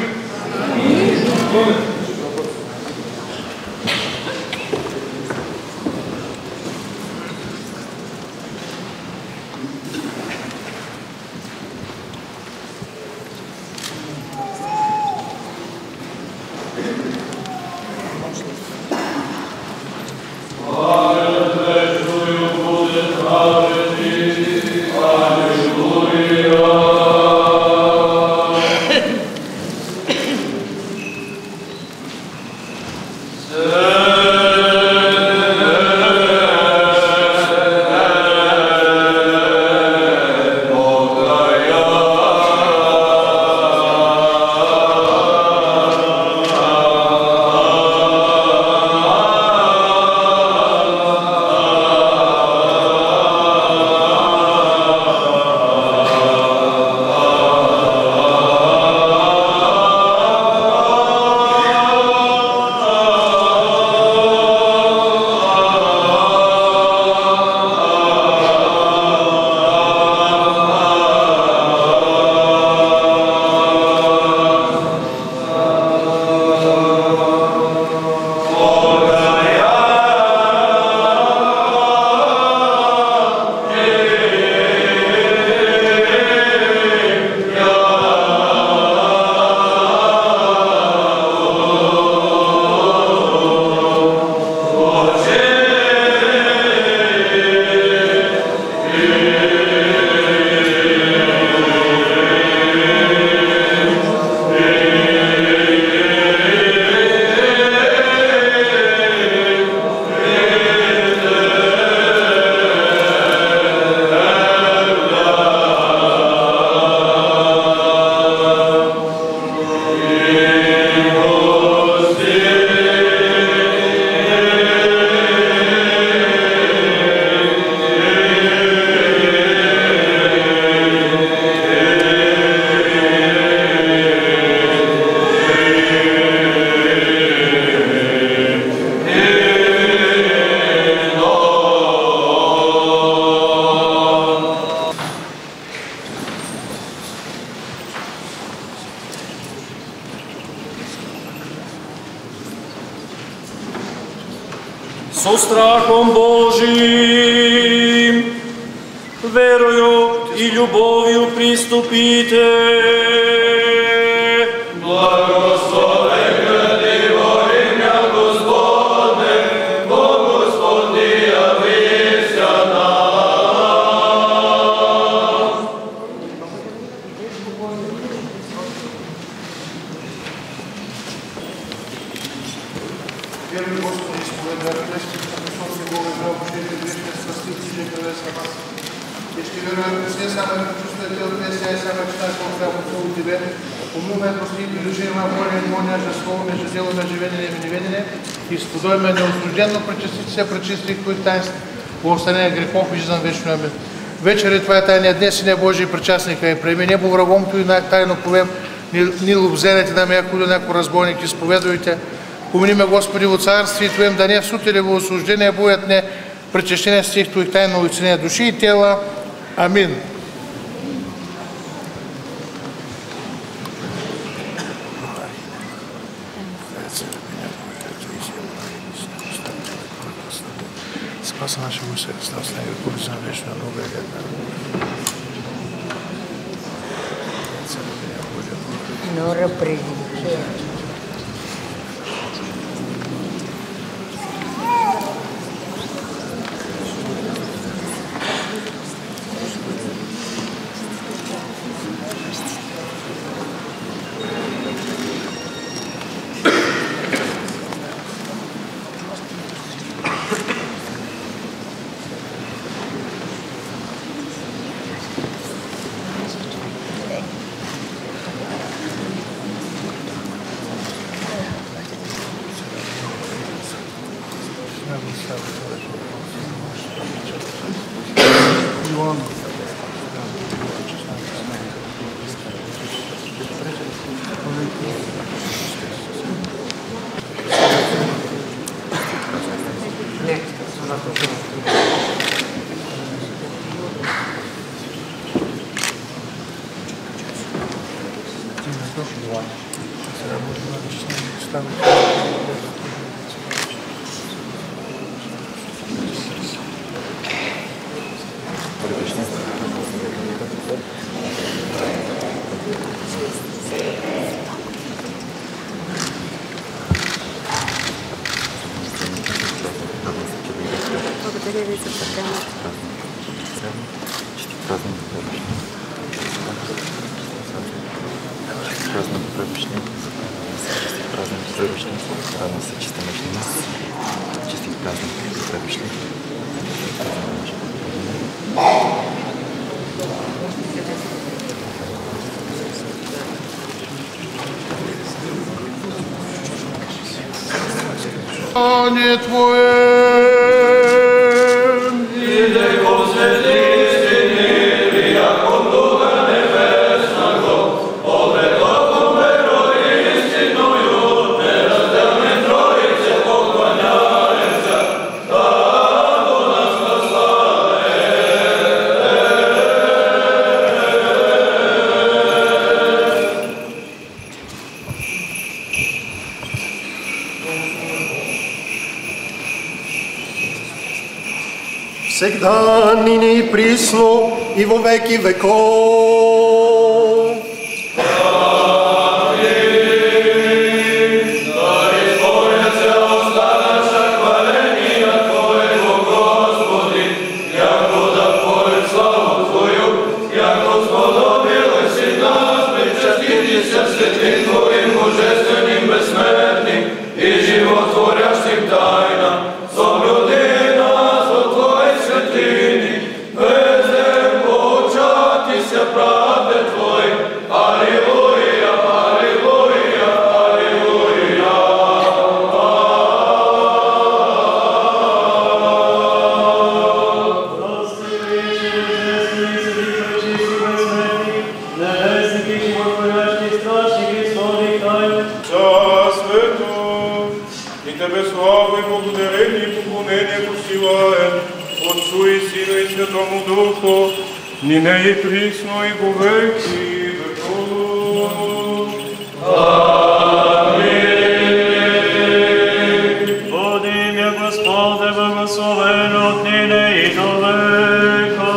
Со страхом Божим, верою и любовью приступите. Благословен градиво имя Господне, Бо Господи явися нам. Веруй, Господи, исповедаю грешни, Христос и Бога, Бог, Божие, грешни, спасти, Божие, вас. Ще верувам, че не само да чувствате от днес, а и само читаш по-храбно от Тебе. Умуме, прости, придушима, воля, моля, за слово, между дело, между ведене и неведене. И сподойме неосужденно пречистите се, пречисти кои таинства, по остане грехов и жизнен вечно. Амин. Вечери Твоя тайна днес и не Божий причастника и преми небо врагом Твой тайно повем, ни лобзенете да ме, ако няко разбойник изповедуйте. Помни ме, Господи, во царствие Твоем, да не в суд или во осуждение боят не причащение стих Твоих тайно улицение души и тела. Амин. Спаса нашего Иисуса Христа, остави пользу на вечную новую лето. Нора приличия. Благодаря ви за поканата. Праздник пребишни, праздник пребишни, радно се чиста мъжнина, чистих празник пребишни. Не Твое, и да го следи, мир, яко Бога небесного, обетовом верой истиною, неразделни Троице поклоняемся, да до нас послае. Всегда нине и присно и во веки веков. Нине и присно и во веки веков. Амин. Води мя Господе, благословен от нине и до века.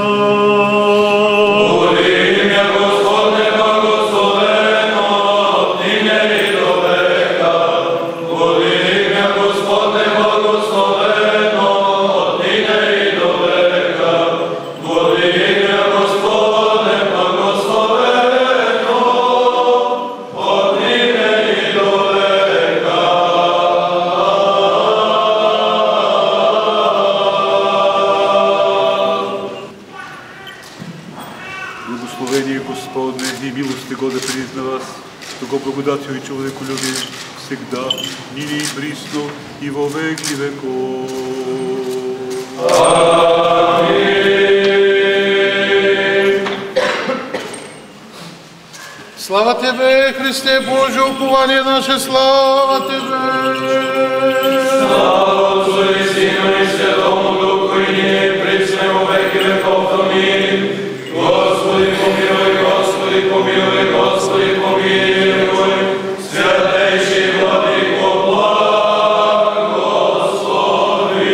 Води мя Господе, благословен от нине и до века. Води мя Господе, благословен от нине и до века. Води мя Господе, благословен на вас, того благодатио и човеколюбие, всегда, нині и присно, и во веки веков. Слава Тебе, Христе Боже, упование наше, слава Тебе! Слава Отцу и Сину и Святому Духу, и нині присно во веки веков. Аминь. Господи помилуй, Господи помилуй, Господи помилуй, святейший Владыко, благослови.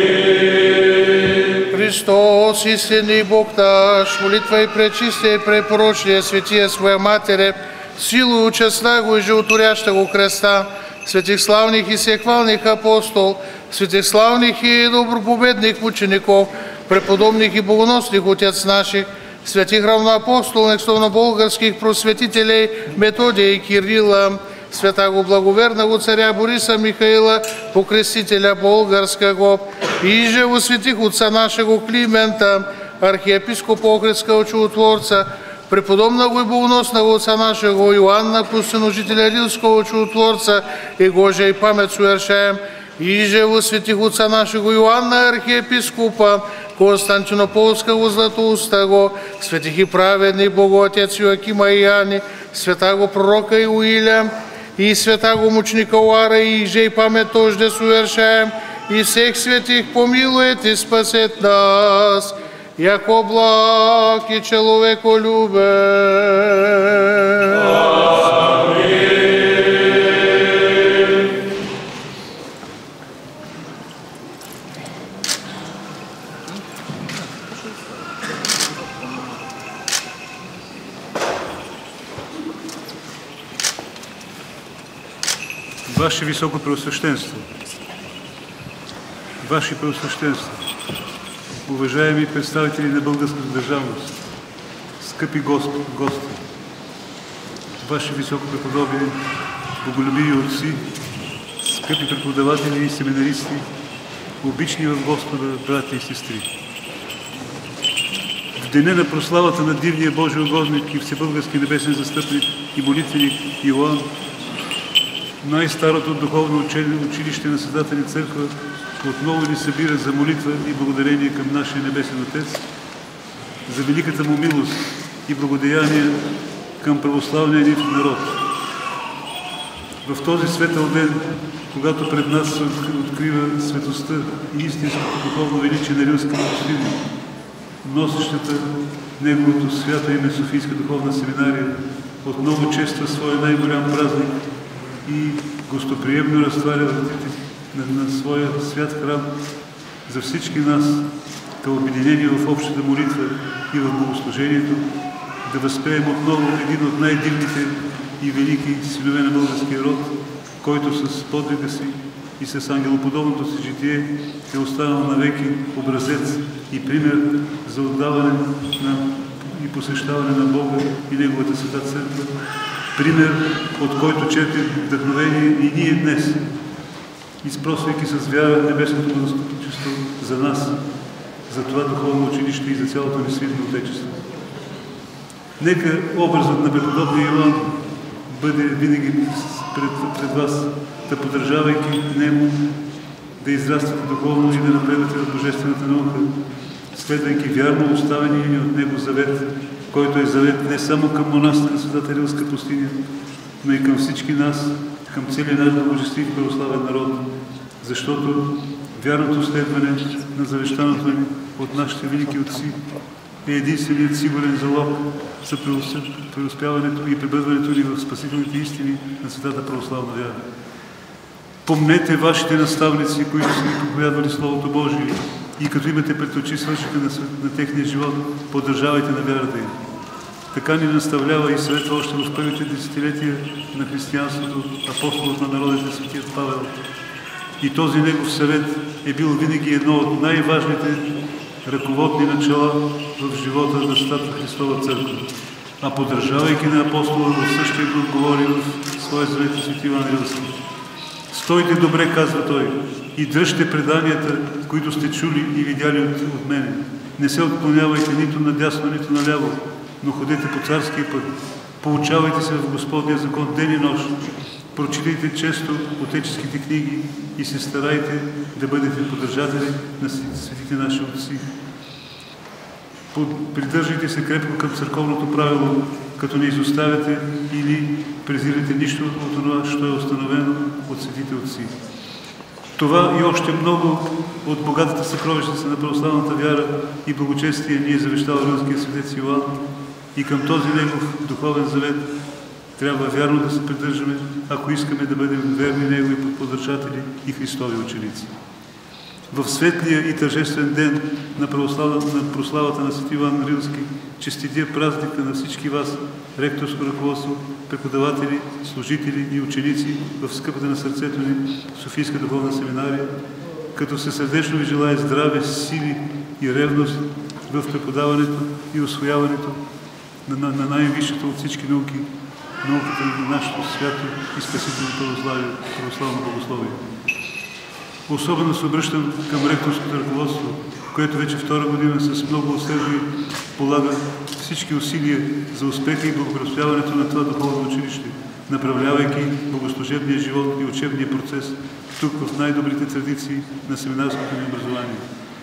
Христос, истинный Бог наш, молитва и пречистие и препорочнее святия Своя Матере, силу честного и животворящего креста, святых славных и всехвалных апостол, святых славных и добропобедных мучеников, преподобных и богоносных отец наших, святых равноапостолных, словно-болгарских просветителей Методия и Кирилла, святого благоверного царя Бориса Михаила, покрестителя болгарского, и же у святых отца нашего Климента, архиепископа Охридского чудотворца, преподобного и богоносного отца нашего Иоанна, пустыножителя Рилского чудотворца, и Гожия и память совершаем, и же у святых отца нашего Иоанна, архиепископа Константинополского Златоустого, святых и праведных Богоотец Иоакима и Иоанни, святого пророка Иуиля, и святого мученика Уара, и же и память тоже совершаем, и всех святых помилует и спасет нас, яко благ и человеколюбец. Ваше Високо Преосвященство, Ваше Преосвященство, уважаеми представители на българската държавност, скъпи гости, Ваше Високо Преподобие, боголюбиви отци, скъпи преподаватели и семинаристи, обични в Господа, брати и сестри. В деня на прославата на дивния Божий угодник и всебългарски небесен застъпник и молитвеник Иоанн, най-старото духовно училище на Светата ни църква отново ни събира за молитва и благодарение към нашия Небесен Отец, за великата му милост и благодеяние към православния ни народ. В този светъл ден, когато пред нас се открива светостта и истинското духовно величие на Рилската община, носещата неговото свято име Софийска духовна семинария, отново чества своя най-голям празник и гостоприемно разтваря вратите на своя свят храм за всички нас, към обединение в общата молитва и в богослужението, да възпеем отново един от най-дивните и велики синове на българския род, който с подвига си и с ангелоподобното си житие е останал навеки образец и пример за отдаване и посещаване на Бога и Неговата света църква. Пример, от който черпим вдъхновение и ние днес, изпросвайки с вяра небесното му застъпничество за нас, за това духовно училище и за цялото ни свитно Отечество. Нека образът на преподобния Иоанн бъде винаги пред вас, да поддържавайки него, да израствате духовно и да напредвате в божествената наука, следвайки вярно оставения ни от него завет, който е завет не само към монаста на Светата Рилска пустиня, но и към всички нас, към целия наш божествен православен народ, защото вярното следване на завещаното ни от нашите велики отци е единственият сигурен залог за преуспяването и пребъдването ни в спасителните истини на Светата православна вяра. Помнете вашите наставници, които са ни проповядвали Словото Божие, и като имате пред очи свършика на техния живот, поддържавайте на вярата им. Така ни наставлява и съветва още в първите десетилетия на християнството апостолът на народите светият Павел. И този негов съвет е бил винаги едно от най-важните ръководни начала в живота на Стата Христова църква. А поддържавайки на апостола, в същия дух говори в своя завет свети Иван Рилски. Стойте добре, казва той, и дръжте преданията, които сте чули и видяли от мене. Не се отклонявайте нито надясно, нито наляво, но ходете по царския път, Поучавайте се в Господния закон ден и нощ. Прочитайте често отеческите книги и се старайте да бъдете поддържатели на светите наши отци. Придържайте се крепко към църковното правило, като не изоставяте или презирате нищо от това, що е установено от светите отци. Това и още много от богатата съкровищница на православната вяра и благочестие ни е завещал рилския светец Йоан и към този негов духовен завет трябва вярно да се придържаме, ако искаме да бъдем верни негови поддържатели и Христови ученици. В светлия и тържествен ден на прославата на свети Йоан Рилски честития празника на всички вас, ректорско ръководство, преподаватели, служители и ученици в скъпата на сърцето ни Софийска духовна семинария, като се сърдечно ви желая здраве, сили и ревност в преподаването и усвояването на най-висшата от всички науки, науката на нашето свято и спасително православно богословие. Особено се обръщам към ректорското ръководство, което вече втора година с много усърдие полага всички усилия за успеха и благопрестояването на това духовно училище, направлявайки богослужебния живот и учебния процес тук в най-добрите традиции на семинарското ни образование.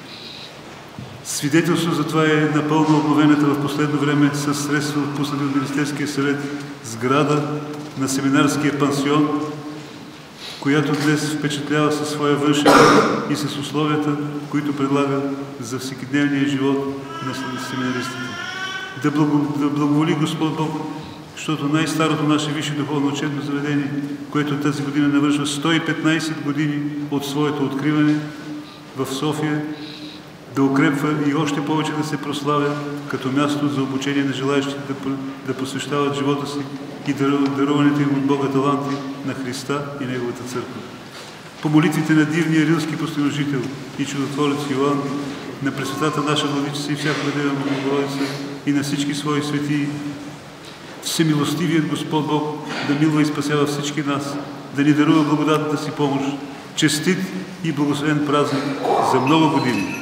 Свидетелство за това е напълно обновената в последно време със средства отпуснати от Министерския съвет сграда на семинарския пансион, която днес впечатлява със своя външен и с условията, които предлага за всекидневния живот на семинаристите. Да благоволи Господ Бог, защото най-старото наше висше духовно учебно заведение, което тази година навършва 115 години от своето откриване в София, да укрепва и още повече да се прославя като място за обучение на желаящите да посвещават живота си и даруваните им от Бога таланти на Христа и Неговата църква. По молитвите на дивния рилски постояножител и чудотворец Йоан, на Пресветата наша Владичица и всяка Дева Богородица и на всички свои светии, всемилостивият Господ Бог да милва и спасява всички нас, да ни дарува благодатната си помощ, честит и благословен празник за много години.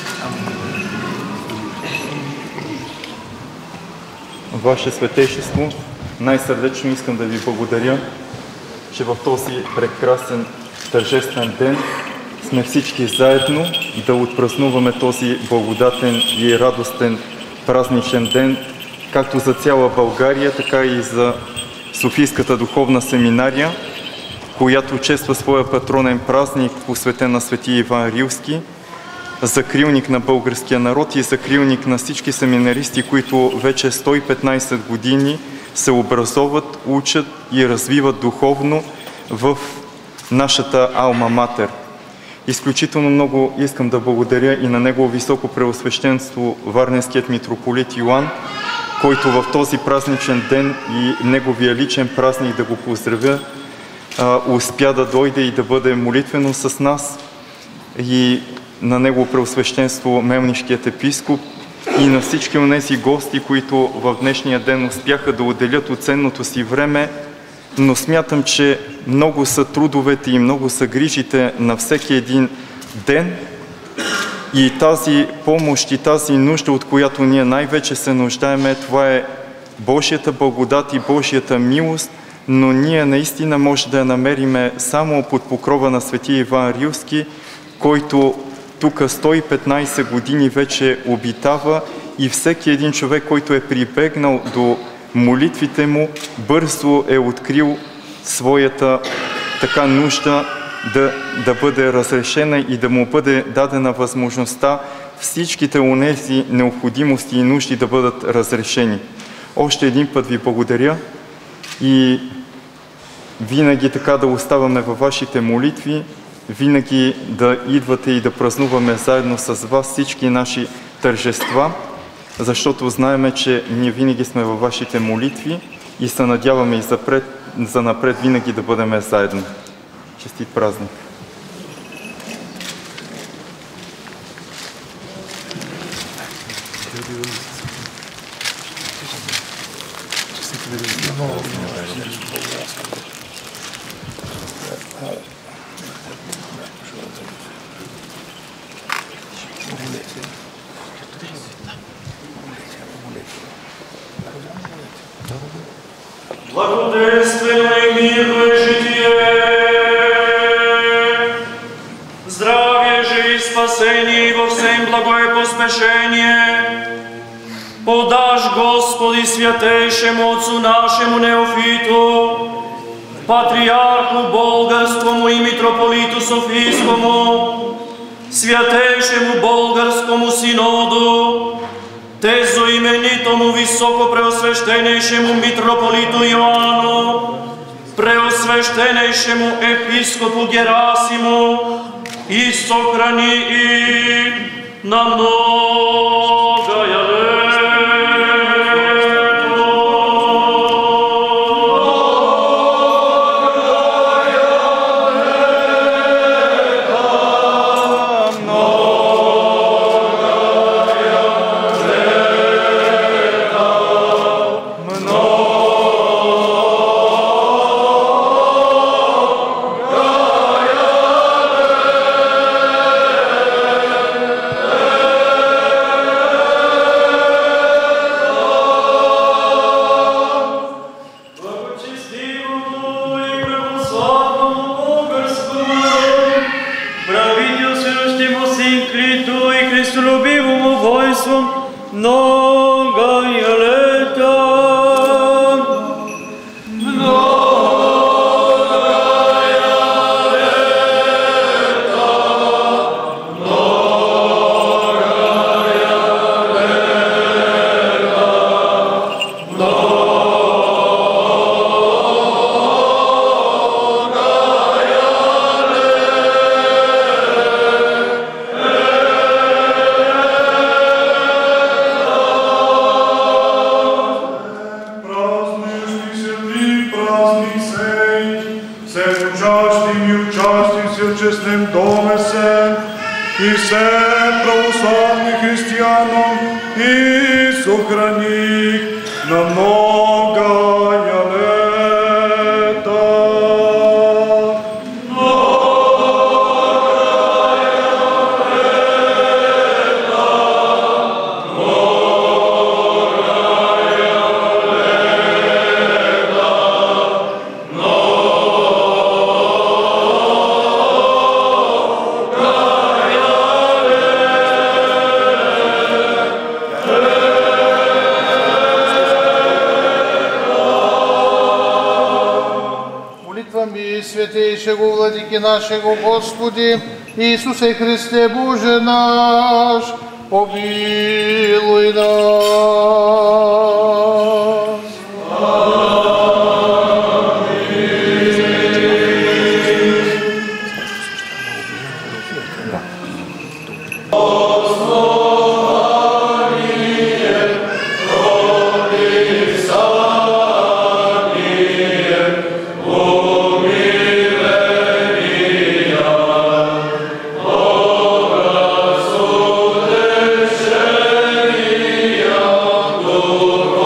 Ваше Светейшество, най-сърдечно искам да ви благодаря, че в този прекрасен тържествен ден сме всички заедно да отпразнуваме този благодатен и радостен празничен ден, както за цяла България, така и за Софийската духовна семинария, която чества своя патронен празник, посветен на свети Иван Рилски, закрилник на българския народ и закрилник на всички семинаристи, които вече 115 години се образоват, учат и развиват духовно в нашата Алма Матер. Изключително много искам да благодаря и на Негово Високо Преосвещенство Варненският митрополит Йоан, който в този празничен ден и неговия личен празник, да го поздравя, успя да дойде и да бъде молитвено с нас, и на Негово Преосвещенство Мелнишкият епископ и на всички онези гости, които в днешния ден успяха да отделят от ценното си време, но смятам, че много са трудовете и много са грижите на всеки един ден и тази помощ и тази нужда, от която ние най-вече се нуждаеме, това е Божията благодат и Божията милост, но ние наистина може да я намериме само под покрова на свети Иван Рилски, който тук 115 години вече обитава и всеки един човек, който е прибегнал до молитвите му, бързо е открил своята така нужда да бъде разрешена и да му бъде дадена възможността всичките онези необходимости и нужди да бъдат разрешени. Още един път ви благодаря и винаги така да оставаме във вашите молитви, винаги да идвате и да празнуваме заедно с вас всички наши тържества, защото знаеме, че ние винаги сме във вашите молитви и се надяваме и за напред винаги да бъдем заедно. Честит празник! мирно и житие. Здравие же и спасение и во всем благое поспешение. Подаш, Господи, святейшему Отцу нашему Неофиту, Патриарху Болгарскому и Митрополиту Софийскому, Святейшему Болгарскому Синоду, тезо именитому Високопреосвещенейшему Митрополиту Йоанну, Преосвещенейшему Епископу Герасиму, и сохрани их на многое лето. Святейшего Владыки нашего Господи, Иисусе Христе Боже наш, помилуй нас. Oh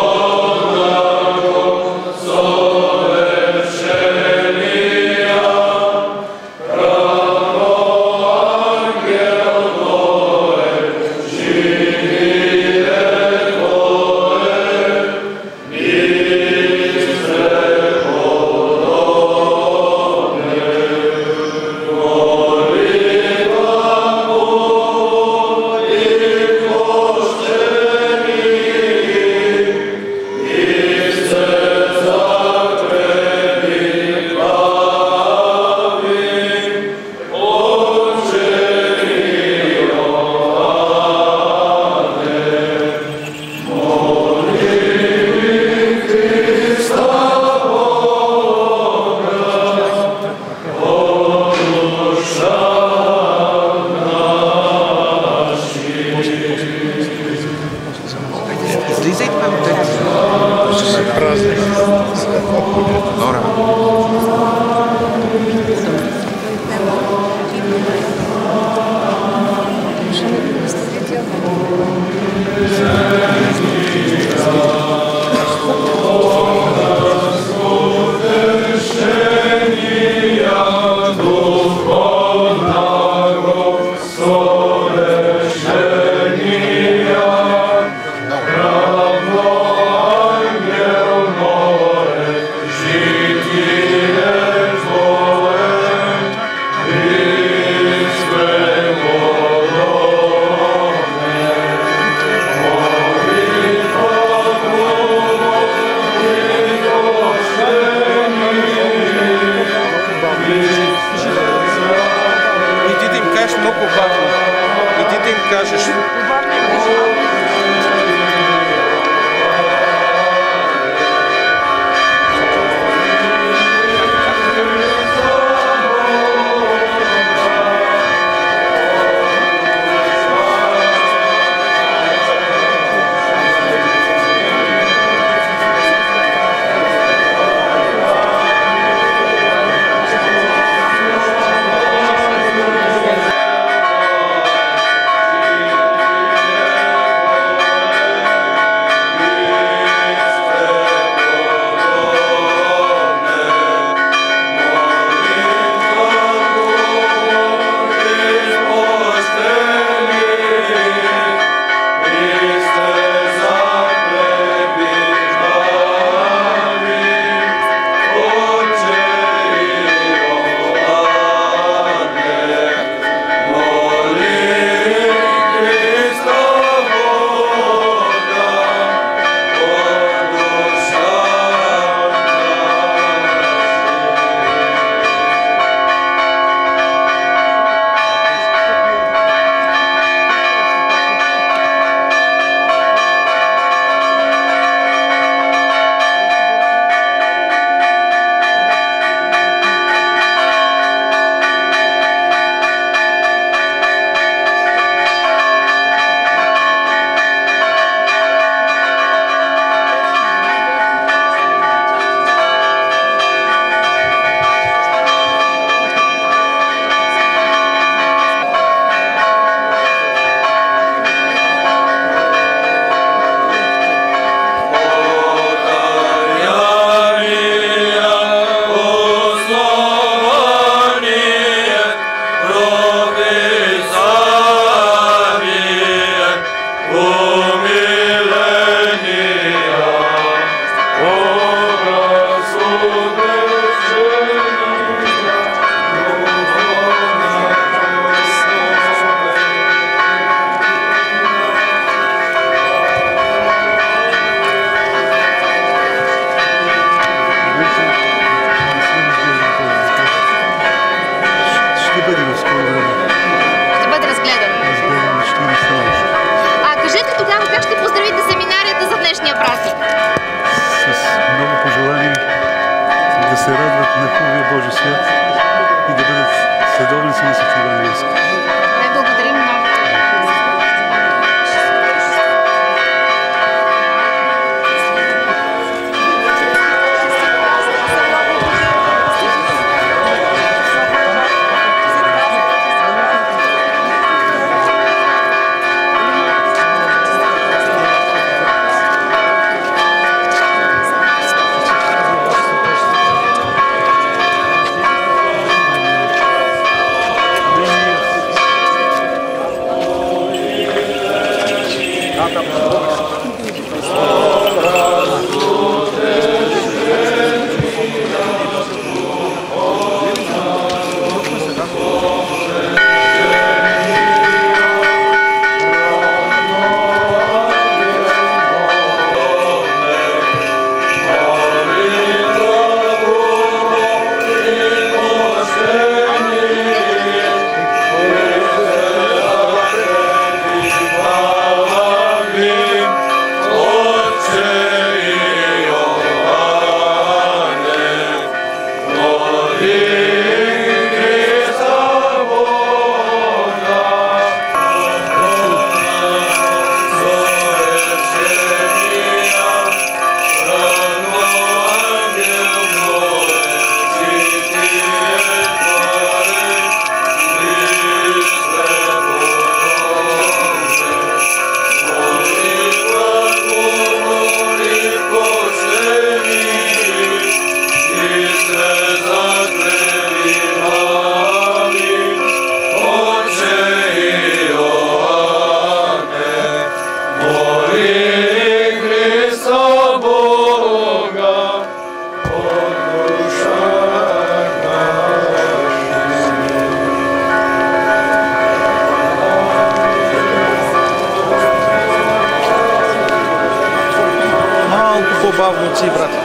се радват на хубавия Божи свят и да бъдат следовници на Свети Евангелски. Не, благодарим много. По-бавно си, брат.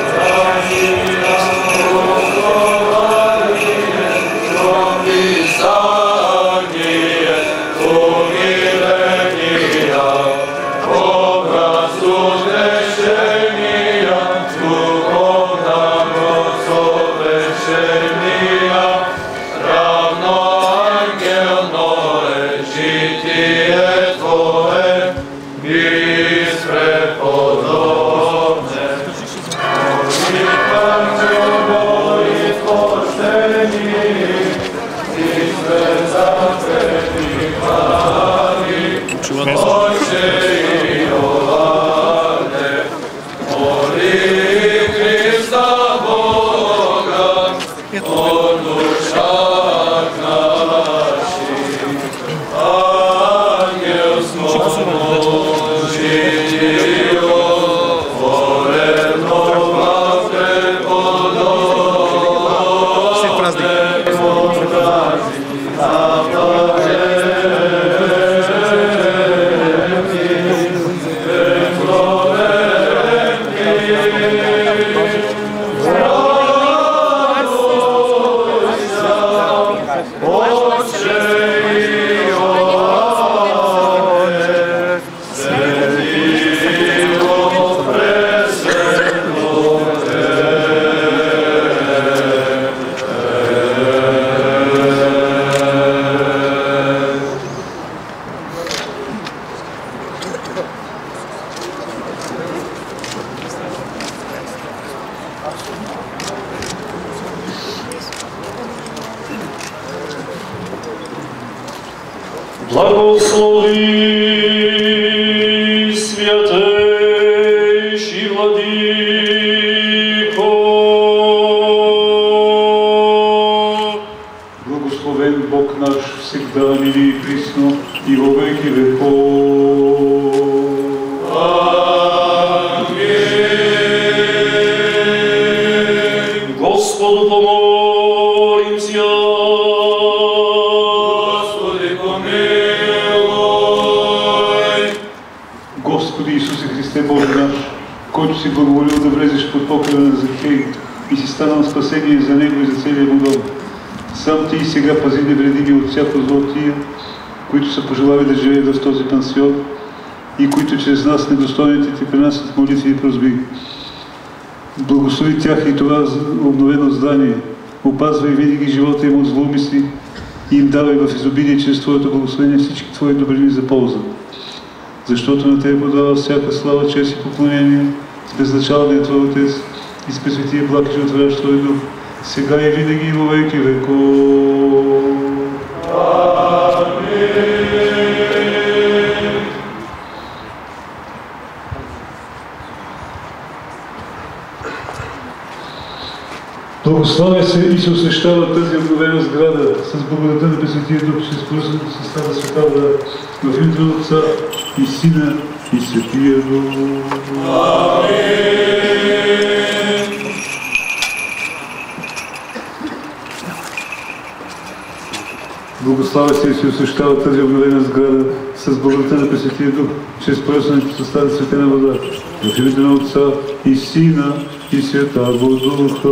Благослови, святейший Владыко. Благословен Бог наш всегда, ныне и присно, и во веки веков. Аминь. Господу помолимся. Господи Исусе Христе, Боже наш, който си благоволил да влезеш под покрива на Захей и си станал спасение за него и за целия му дом. Сам ти и сега пази невредими от всяко зло тия, които са пожелали да живеят в този пансион и които чрез нас недостойните ти принасят молитви и просби. Благослови тях и това обновено здание. Опазвай винаги живота им от злоумисли и им давай в изобилие чрез Твоето благословение всички Твои добрини за полза. Защото на Тебе подава всяка слава, чест и поклонение с безначалния Твой Отец и с пресветия благ и животворящ Твой Дух, сега и винаги и во веки веков. Благославя се и се освещава тази обновена сграда с благодата на Пресветия Дух, чрез поръчната състава Света Вода, в името на Отца и Сина и Светия Дух. Благославя се и се освещава тази обновена сграда с благодата на Пресветия Дух, чрез поръчната състава Светена Вода, в името на Отца и Сина и Святаго Духа.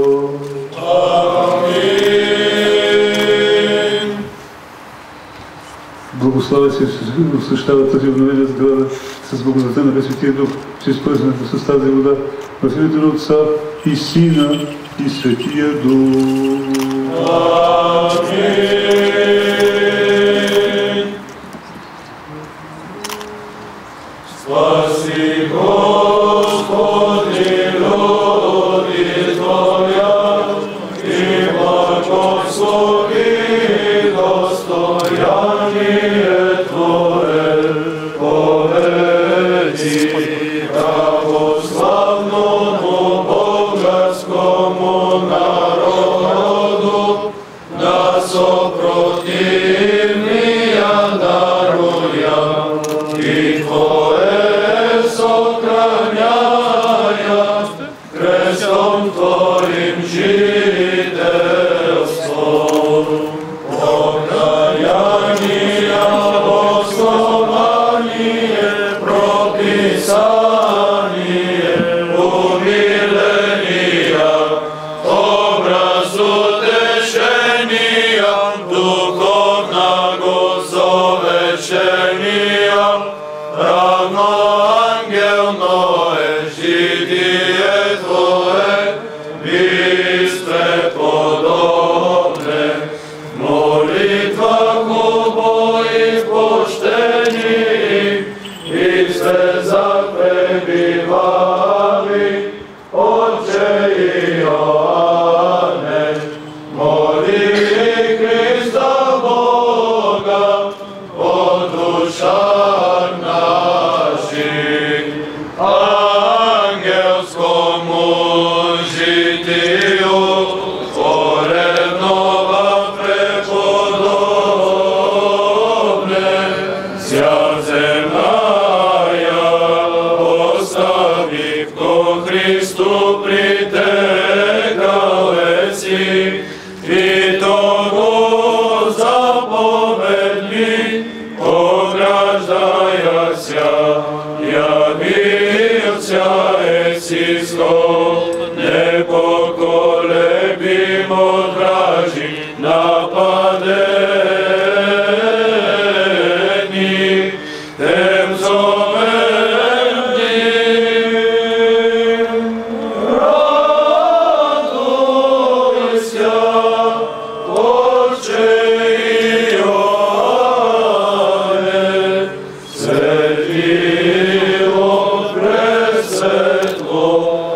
Амин. Благославя се и освещава тази обновена сграда с благодата на Пресветия Дух, чрез поръчната с тази вода, в името на Отца и Сина и Светия Дух. Амин. Спаси Господи, люди Твоя, и благослови достояние Твое, поведи православному българскому народу, да сопротивния даруя и Твое сохраняя, крестом Твоим жительство. Покаяния, послание, прописание, умиления, образ утешения, духовного совещения, равно ангелное житие Твое, бистре подобне, молитва хубо и почтени, и все запребивали, Отче Иоанне, моли Христа Бога, о душах наших, ангелскому житию, поревнова преподобне, вся земная оставив ко Христу притекалеси, и того заповедли ограждаяся, явился Есиско, непоколебим от вражи нападений, тем зовемни. Радуйся, Отче Иоанне, светило пресветло.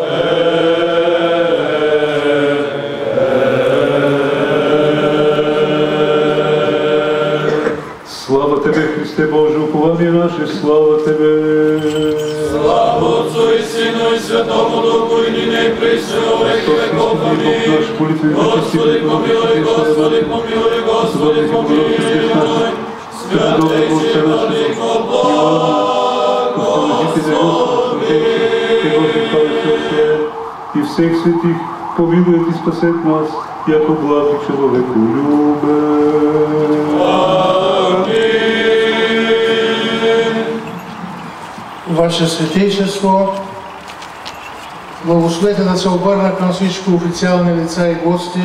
Слава Тебе, Христе Боже, упование наше, слава Тебе. Слава Отцу и Сину и Святому Духу, и ныне и присно во веки веков. Аминь. Господи, помилуй, Господи, помилуй, Господи, помилуй. Святый Владыко Бог. И всех святых помилует и спасет нас, яко благ и человеку любен. Ваше Святейшество, благословете да се обърна към всички официални лица и гости.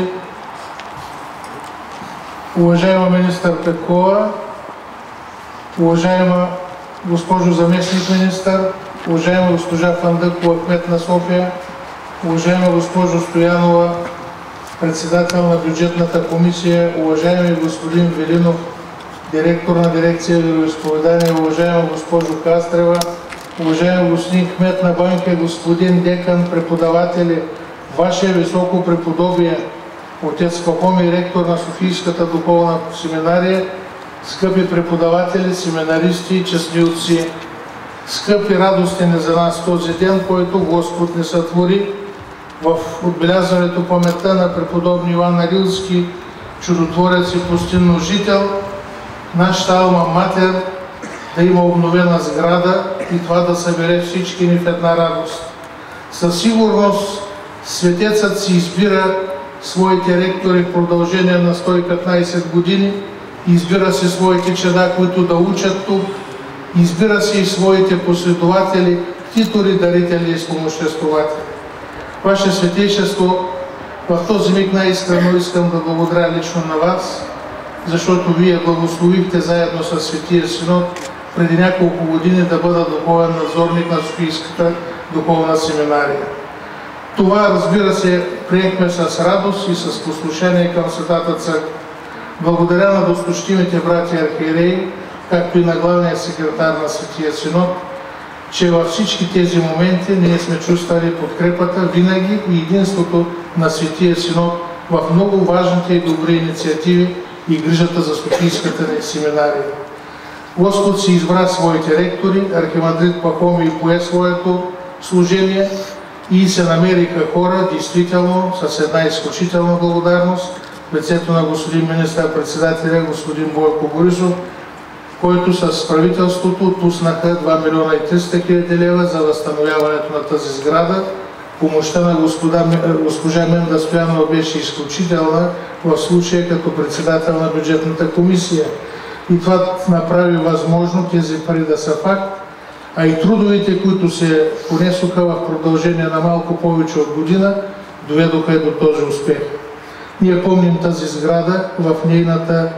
Уважаема министър Петкова, уважаема госпожо заместник министър, уважаема госпожа Фандъкова, кмет на София, уважаема госпожо Стоянова, председател на бюджетната комисия, уважаеми господин Велинов, директор на дирекция вероизповедание, уважаема госпожо Кастрева, уважаеми господин кмет на Банка, господин декан, преподаватели, ваше високо преподобие, отец Пахомий, ректор на Софийската духовна семинария, скъпи преподаватели, семинаристи и честни отци, скъпи радостен е за нас този ден, който Господ ни сътвори в отбелязването паметта на преподобни Йоан Рилски, чудотворец и пустинно жител, нашата алма матер да има обновена сграда и това да събере всички ни в една радост. Със сигурност светецът си избира своите ректори в продължение на 115 години, избира си своите чада, които да учат тук, избира си и своите последователи, титори, дарители и спомоществователи. Ваше Светейшество, в този миг най-искрено искам да благодаря лично на вас, защото вие благословихте заедно с Светия Синод преди няколко години да бъда духовен надзорник на Софийската духовна семинария. Това, разбира се, приехме с радост и с послушание към Светата Църква. Благодаря на досточтимите брати архиереи, както и на главния секретар на Светия Синод, че във всички тези моменти ние сме чувствали подкрепата винаги и единството на Светия Синод в много важните и добри инициативи и грижата за Софийската ни семинария. Господ си избра своите ректори, архимандрит Пахомий пое своето служение и се намериха хора, действително, с една изключителна благодарност, в лицето на господин министър-председателя, господин Бойко Борисов, който с правителството отпуснаха 2 милиона и 300 хиляди лева за възстановяването на тази сграда. Помощта на госпожа Менда Стоянова беше изключителна в случая като председател на бюджетната комисия. И това направи възможно тези пари да са факт, а и трудовете, които се понесоха в продължение на малко повече от година, доведоха и до този успех. Ние помним тази сграда в нейната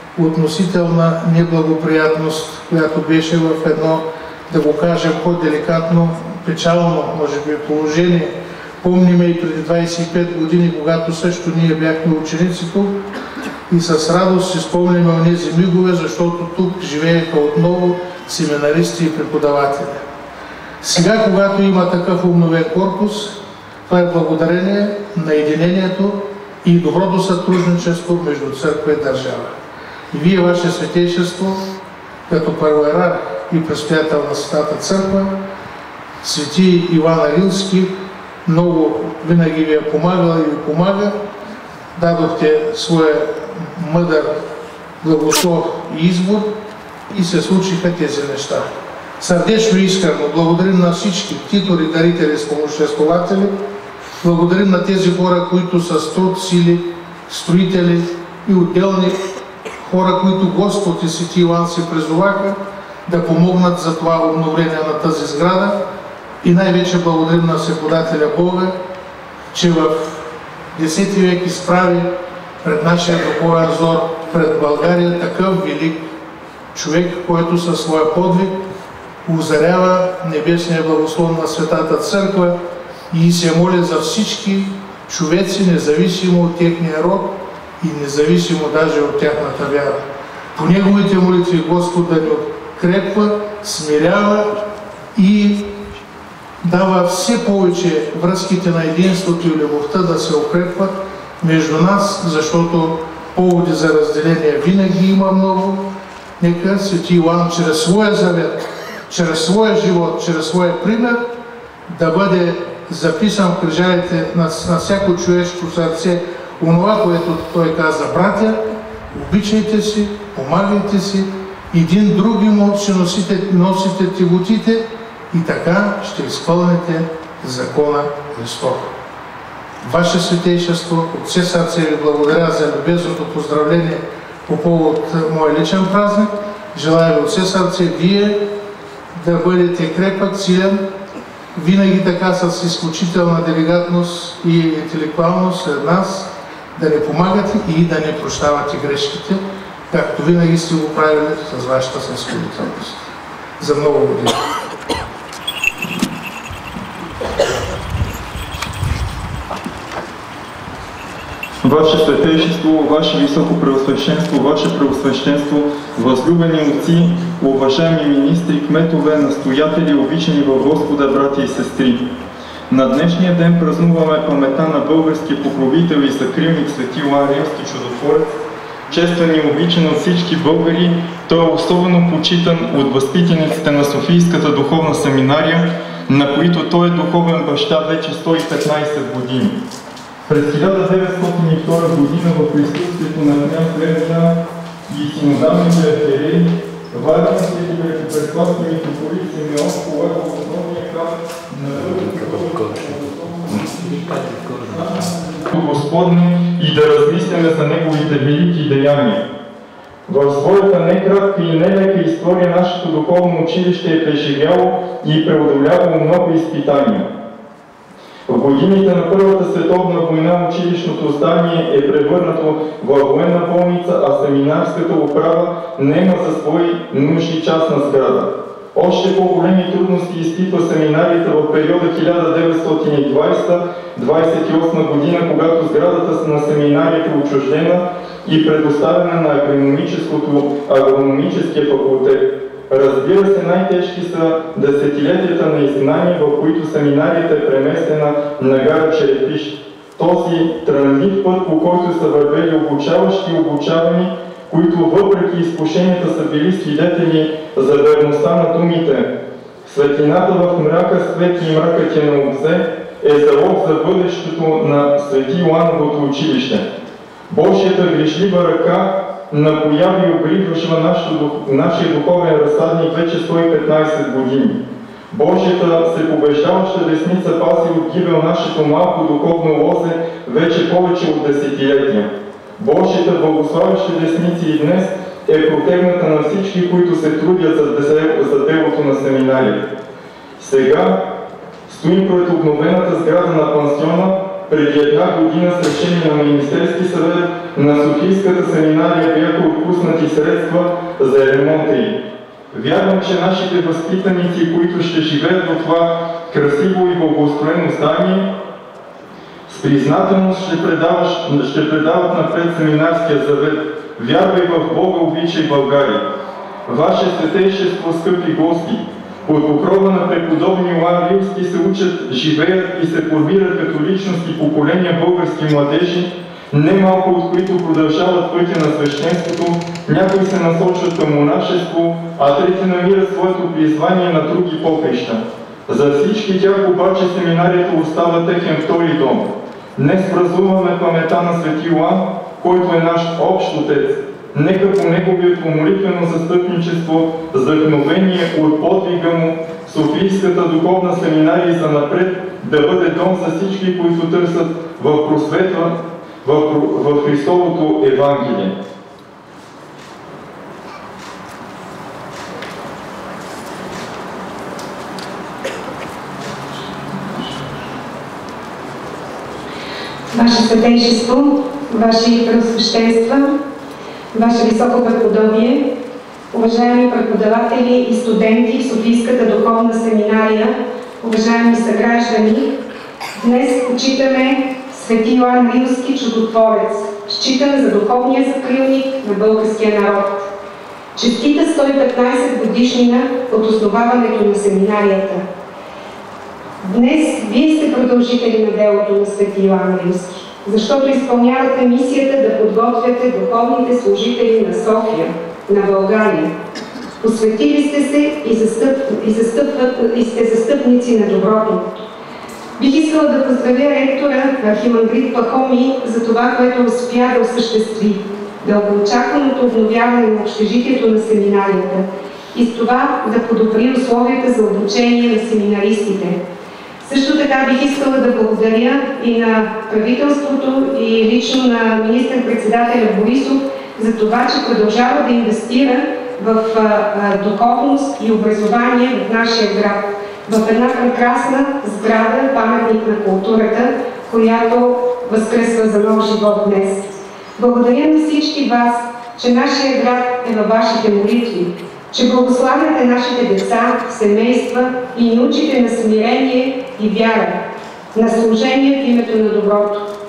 относителна неблагоприятност, която беше в едно, да го кажем по-деликатно, печално, може би, положение. Помниме и преди 25 години, когато също ние бяхме ученици тук и с радост си спомняме онези мигове, защото тук живееха отново семинаристи и преподаватели. Сега, когато има такъв обновен корпус, това е благодарение на единението и доброто сътрудничество между църква и държава. И вие, ваше Светейшество, като първоерарх и предстоятел на Светата Църква, свети Йоан Рилски, много винаги ви е помагал и ви помага, дадохте своя мъдър благослов и избор и се случиха тези неща. Сърдечно и искрено благодарим на всички титори, дарители, спомоществователи, благодарим на тези хора, които с труд, сили, строители и отделни хора, които Господ и Свети Йоан се призоваха да помогнат за това обновление на тази сграда. И най-вече благодарим на Всеподателя Бога, че в 10 век изправи пред нашия духовен взор, пред България такъв велик човек, който със своя подвиг озарява небесния благослов на Светата Църква и се моли за всички човеци, независимо от техния род и независимо даже от тяхната вяра. По неговите молитви Господ да ни открепва, смирява и дава все повече връзките на единството и любовта да се укрепват между нас, защото поводи за разделение винаги има много. Нека Свети Йоан чрез своя завет, чрез своя живот, чрез своя пример да бъде записан в крижалите на всяко човешко сърце онова, което той каза: братя, обичайте си, помагайте си, един другиму ще носите тяготите и така ще изпълните закона Христов. Ваше Светейшество, от все сърце ви благодаря за любезното поздравление по повод моя личен празник. Желая ви от все сърце вие да бъдете крепък, силен, винаги така с изключителна деликатност и интелектуалност сред нас, да ни помагате и да не прощавате грешките, както винаги сте го правили с вашата снисходителност. За много години. Ваше Святейшество, Ваше Високопреосвященство, Ваше Преосвященство, възлюбени отци, уважаеми министри, кметове, настоятели, обичани в Господа, брати и сестри. На днешния ден празнуваме паметта на българския покровител и закрилник свети Йоан Рилски чудотворец, честван и обичан от всички българи. Той е особено почитан от възпитаниците на Софийската духовна семинария, на които той е духовен баща вече 115 години. През 1902 година в присъствието на княз Левина и синодалните архиереи, Варна свети Великопреславски митрополит Симеон полага основния храм на Господне и да размисляме за Неговите велики деяния. В своята некратка и нелека история нашето духовно училище е преживяло и преодолявало много изпитания. В годините на Първата световна война училищното здание е превърнато в военна болница, а семинарската управа нема за свои нужди частна сграда. Още по-големи трудности изпитва семинарията в периода 1920-28 година, когато сградата на семинарията е отчуждена и предоставена на агрономическия факултет. Разбира се, най-тежки са десетилетията на изгнание, в които семинарията е преместена на гара Черепиш. Този трънлив път, по който са вървели обучаващи и обучавани, които въпреки изкушенията са били свидетели за верността на думите. Светлината в мрака свети и мракът е на обзе е залог за бъдещето на свети Йоановото училище. Божията грешлива ръка напоява и обридвашва нашия духовен разсадник вече 115 години. Божията се побеждаваща десница пази от гибел нашето малко духовно лозе вече повече от десетилетия. Божията благославяща десница и днес е протегната на всички, които се трудят за делото на семинарията. Сега стоим пред обновената сграда на пансиона. Преди една година с решение на Министерски съвет на Софийската семинария бяха отпуснати средства за ремонта ѝ. Вярвам, че нашите възпитаници, които ще живеят в това красиво и благоустроено здание, с признателност ще предават напред семинарския завет. Вярвай в Бога, обичай България. Ваше Святейшество, скъпи гости, под покрова на преподобни Йоан Рилски се учат, живеят и се формират като личности поколения български младежи, немалко от които продължават пътя на свещенството, някои се насочват към монашество, а трети намират своето призвание на други поприща. За всички тях обаче семинарията остава техен втори дом. Днес празнуваме паметта на свети Йоан, който е наш общ отец. Нека по неговието молитвено застъпничество, вдъхновение от подвига му, Софийската духовна семинария за напред да бъде дом за всички, които търсят в просвета, в Христовото Евангелие. Ваше Святейшество, Ваши Преосвященства, Ваше Високо Преподобие, уважаеми преподаватели и студенти в Софийската духовна семинария, уважаеми съграждани, днес почитаме свети Йоан Рилски чудотворец, считан за духовния закрилник на българския народ. Честита 115 годишнина от основаването на семинарията. Днес Вие сте продължители на делото на свети Йоан Рилски, защото изпълнявате мисията да подготвяте духовните служители на София, на България. Посветили сте се и сте застъпници на доброто. Бих искала да поздравя ректора архимандрит Пахомий за това, което успя да осъществи, дългоочакваното обновяване на общежитието на семинарията и с това да подобри условията за обучение на семинаристите. Също така бих искала да благодаря и на правителството и лично на министър-председателя Борисов за това, че продължава да инвестира в духовност и образование в нашия град, в една прекрасна сграда, паметник на културата, която възкръсва за нов живот днес. Благодаря на всички вас, че нашия град е във вашите молитви, че благославяте нашите деца, семейства и ни учите на смирение и вяра, на служение в името на доброто.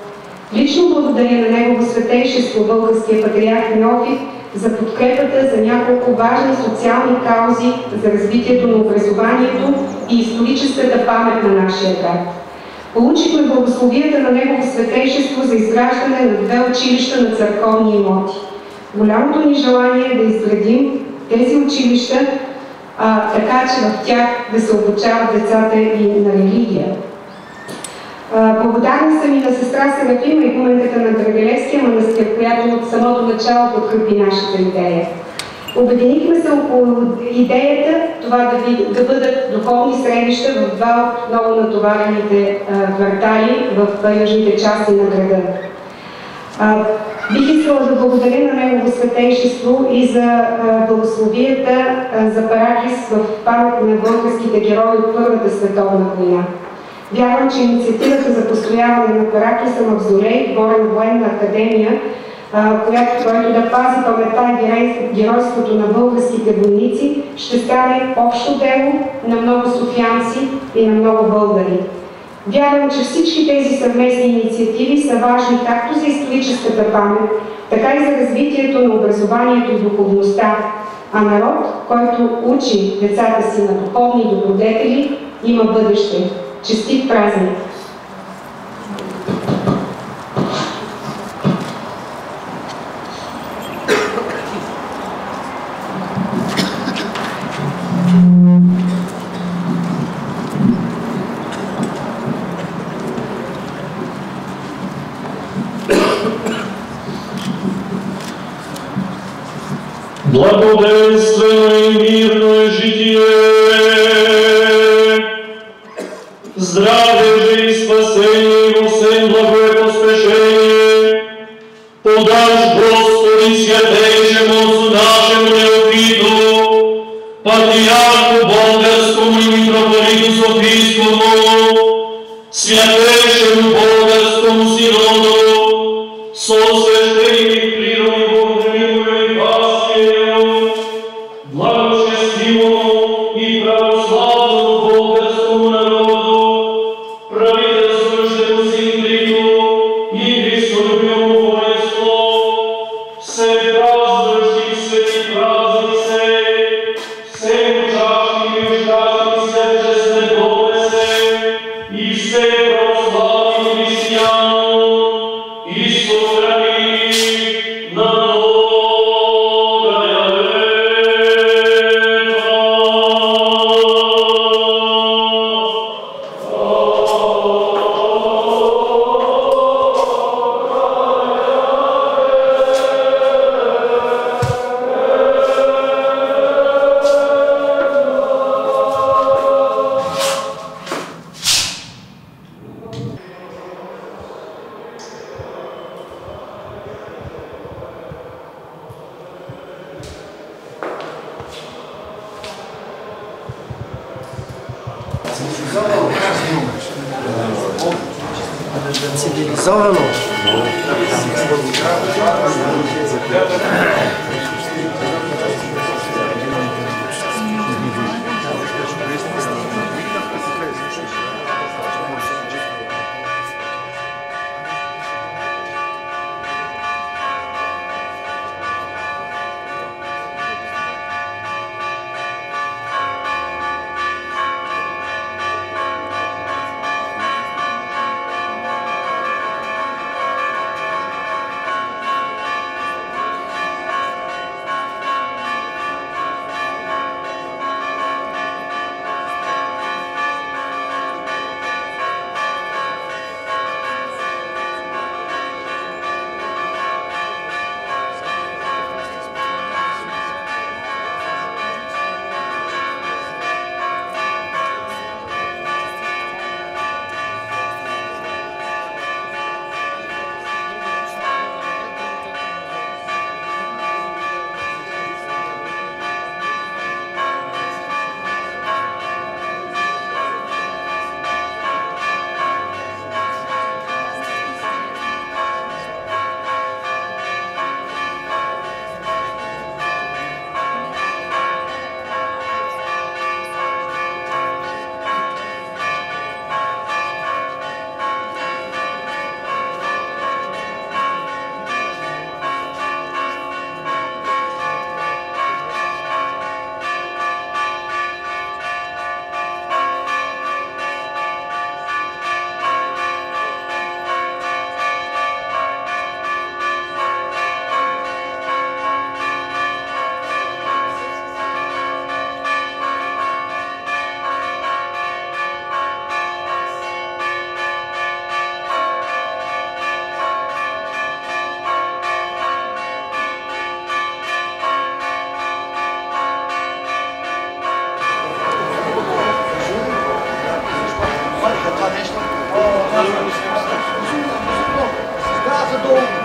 Лично благодаря на Негово Светейшество българския патриарх Неофит за подкрепата за няколко важни социални каузи за развитието на образованието и историческата памет на нашия град. Получихме благословията на Негово Светейшество за изграждане на 2 училища на църковни имоти. Голямото ни желание е да изградим тези училища, така че в тях да се обучават децата и на религия. Благодарна съм и на сестра Серафима, игуменката на Драгалевския манастир, която от самото начало подкрепи нашата идея. Обединихме се около идеята това да бъдат духовни средища в 2 от много натоварените квартали в южните части на града. Бих искала да благодаря на Негово Светейшество и за благословията за параклис в памет на българските герои от Първата световна война. Вярвам, че инициативата за построяване на параклиса Мавзолей, Горен военна академия, който да пази паметта и геройството на българските войници, ще стане общо дело на много софиянци и на много българи. Вярвам, че всички тези съвместни инициативи са важни както за историческата памет, така и за развитието на образованието и духовността, а народ, който учи децата си на духовни добродетели, има бъдеще. Честит празник! Благоденствено и мирно е житие, здраве же и спасение и во всем благо е поспешение. Подаш, Господи, святейшему Отцу нашему Неофиту, патриарху българскому и митрополиту Софийскому, святейшему българскому синоду, со свещеник клиром и Богомилою и паствием, благочестивому и православному българскому народу, правителствующему синклику и христолюбивому воинству, все празднующих свети празници, все учащих и ждащих се в честне Богосе и все православни християни, и сохрани на многая Цивилизовано. Бог.